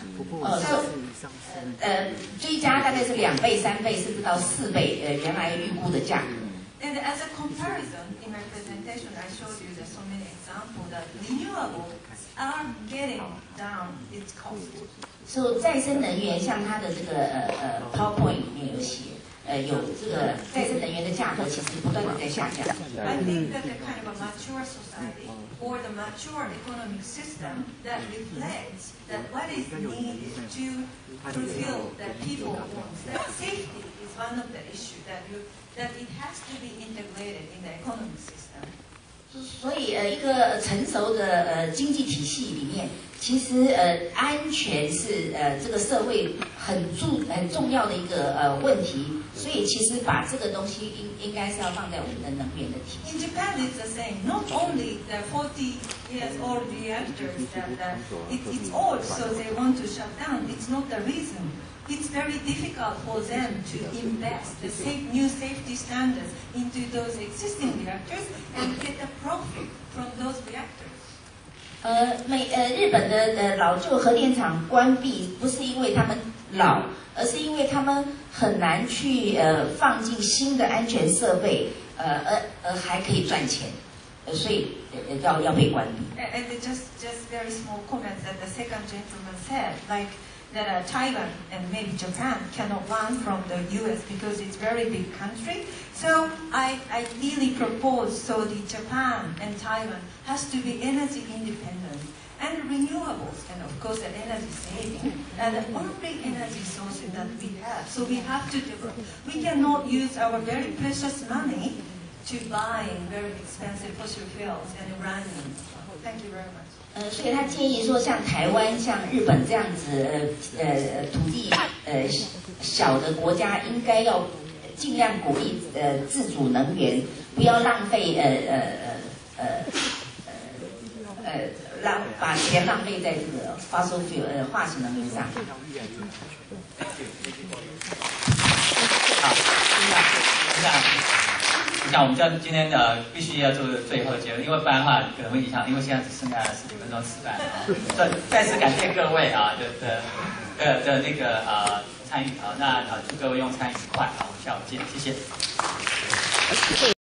planned. 追加大概是2倍、3倍，甚至到4倍，原来预估的价格。 And as a comparison, in my presentation, I showed you there's so many examples that renewables are getting down its cost. 所以再生能源，像它的这个PowerPoint 里面有写，有这个再生能源的价格其实不断的在下降。 I think that the kind of a mature society or the mature economic system that reflects that what is needed to fulfill that people want. That safety is one of the issues that it has to be integrated in the economic system. 所以一个成熟的经济体系里面，其实安全是这个社会很重要的一个问题，所以其实把这个东西应该是要放在我们的能源的体系。 In Japan, it's the same. Not only the 40 years old reactors that it's old, so they want to shut down. It's not the reason. It's very difficult for them to invest the new safety standards into those existing reactors and get a profit from those reactors. 日本的老旧核电厂关闭，不是因为他们老，而是因为他们很难去放进新的安全设备，而还可以赚钱，所以要被关闭。 And just very small comments that the second gentleman said, like that Taiwan and maybe Japan cannot learn from the U.S. because it's very big country. So I really propose so the Japan and Taiwan has to be energy independent and renewables and of course the energy saving and the only energy sources that we have. So we have to develop. We cannot use our very precious money to buy very expensive fossil fuels and uranium. Thank you very much. 所以他建议说，像台湾、像日本这样子，土地小的国家，应该要尽量鼓励自主能源，不要浪费把钱浪费在这个 fossil fuel 化石能源上。 好，那我们今天必须要做最后的结论，因为不然的话可能会影响，因为现在只剩下10几分钟吃饭啊。所以再次感谢各位啊的那个参与啊，那祝各位用餐愉快啊，我们下午见，谢谢。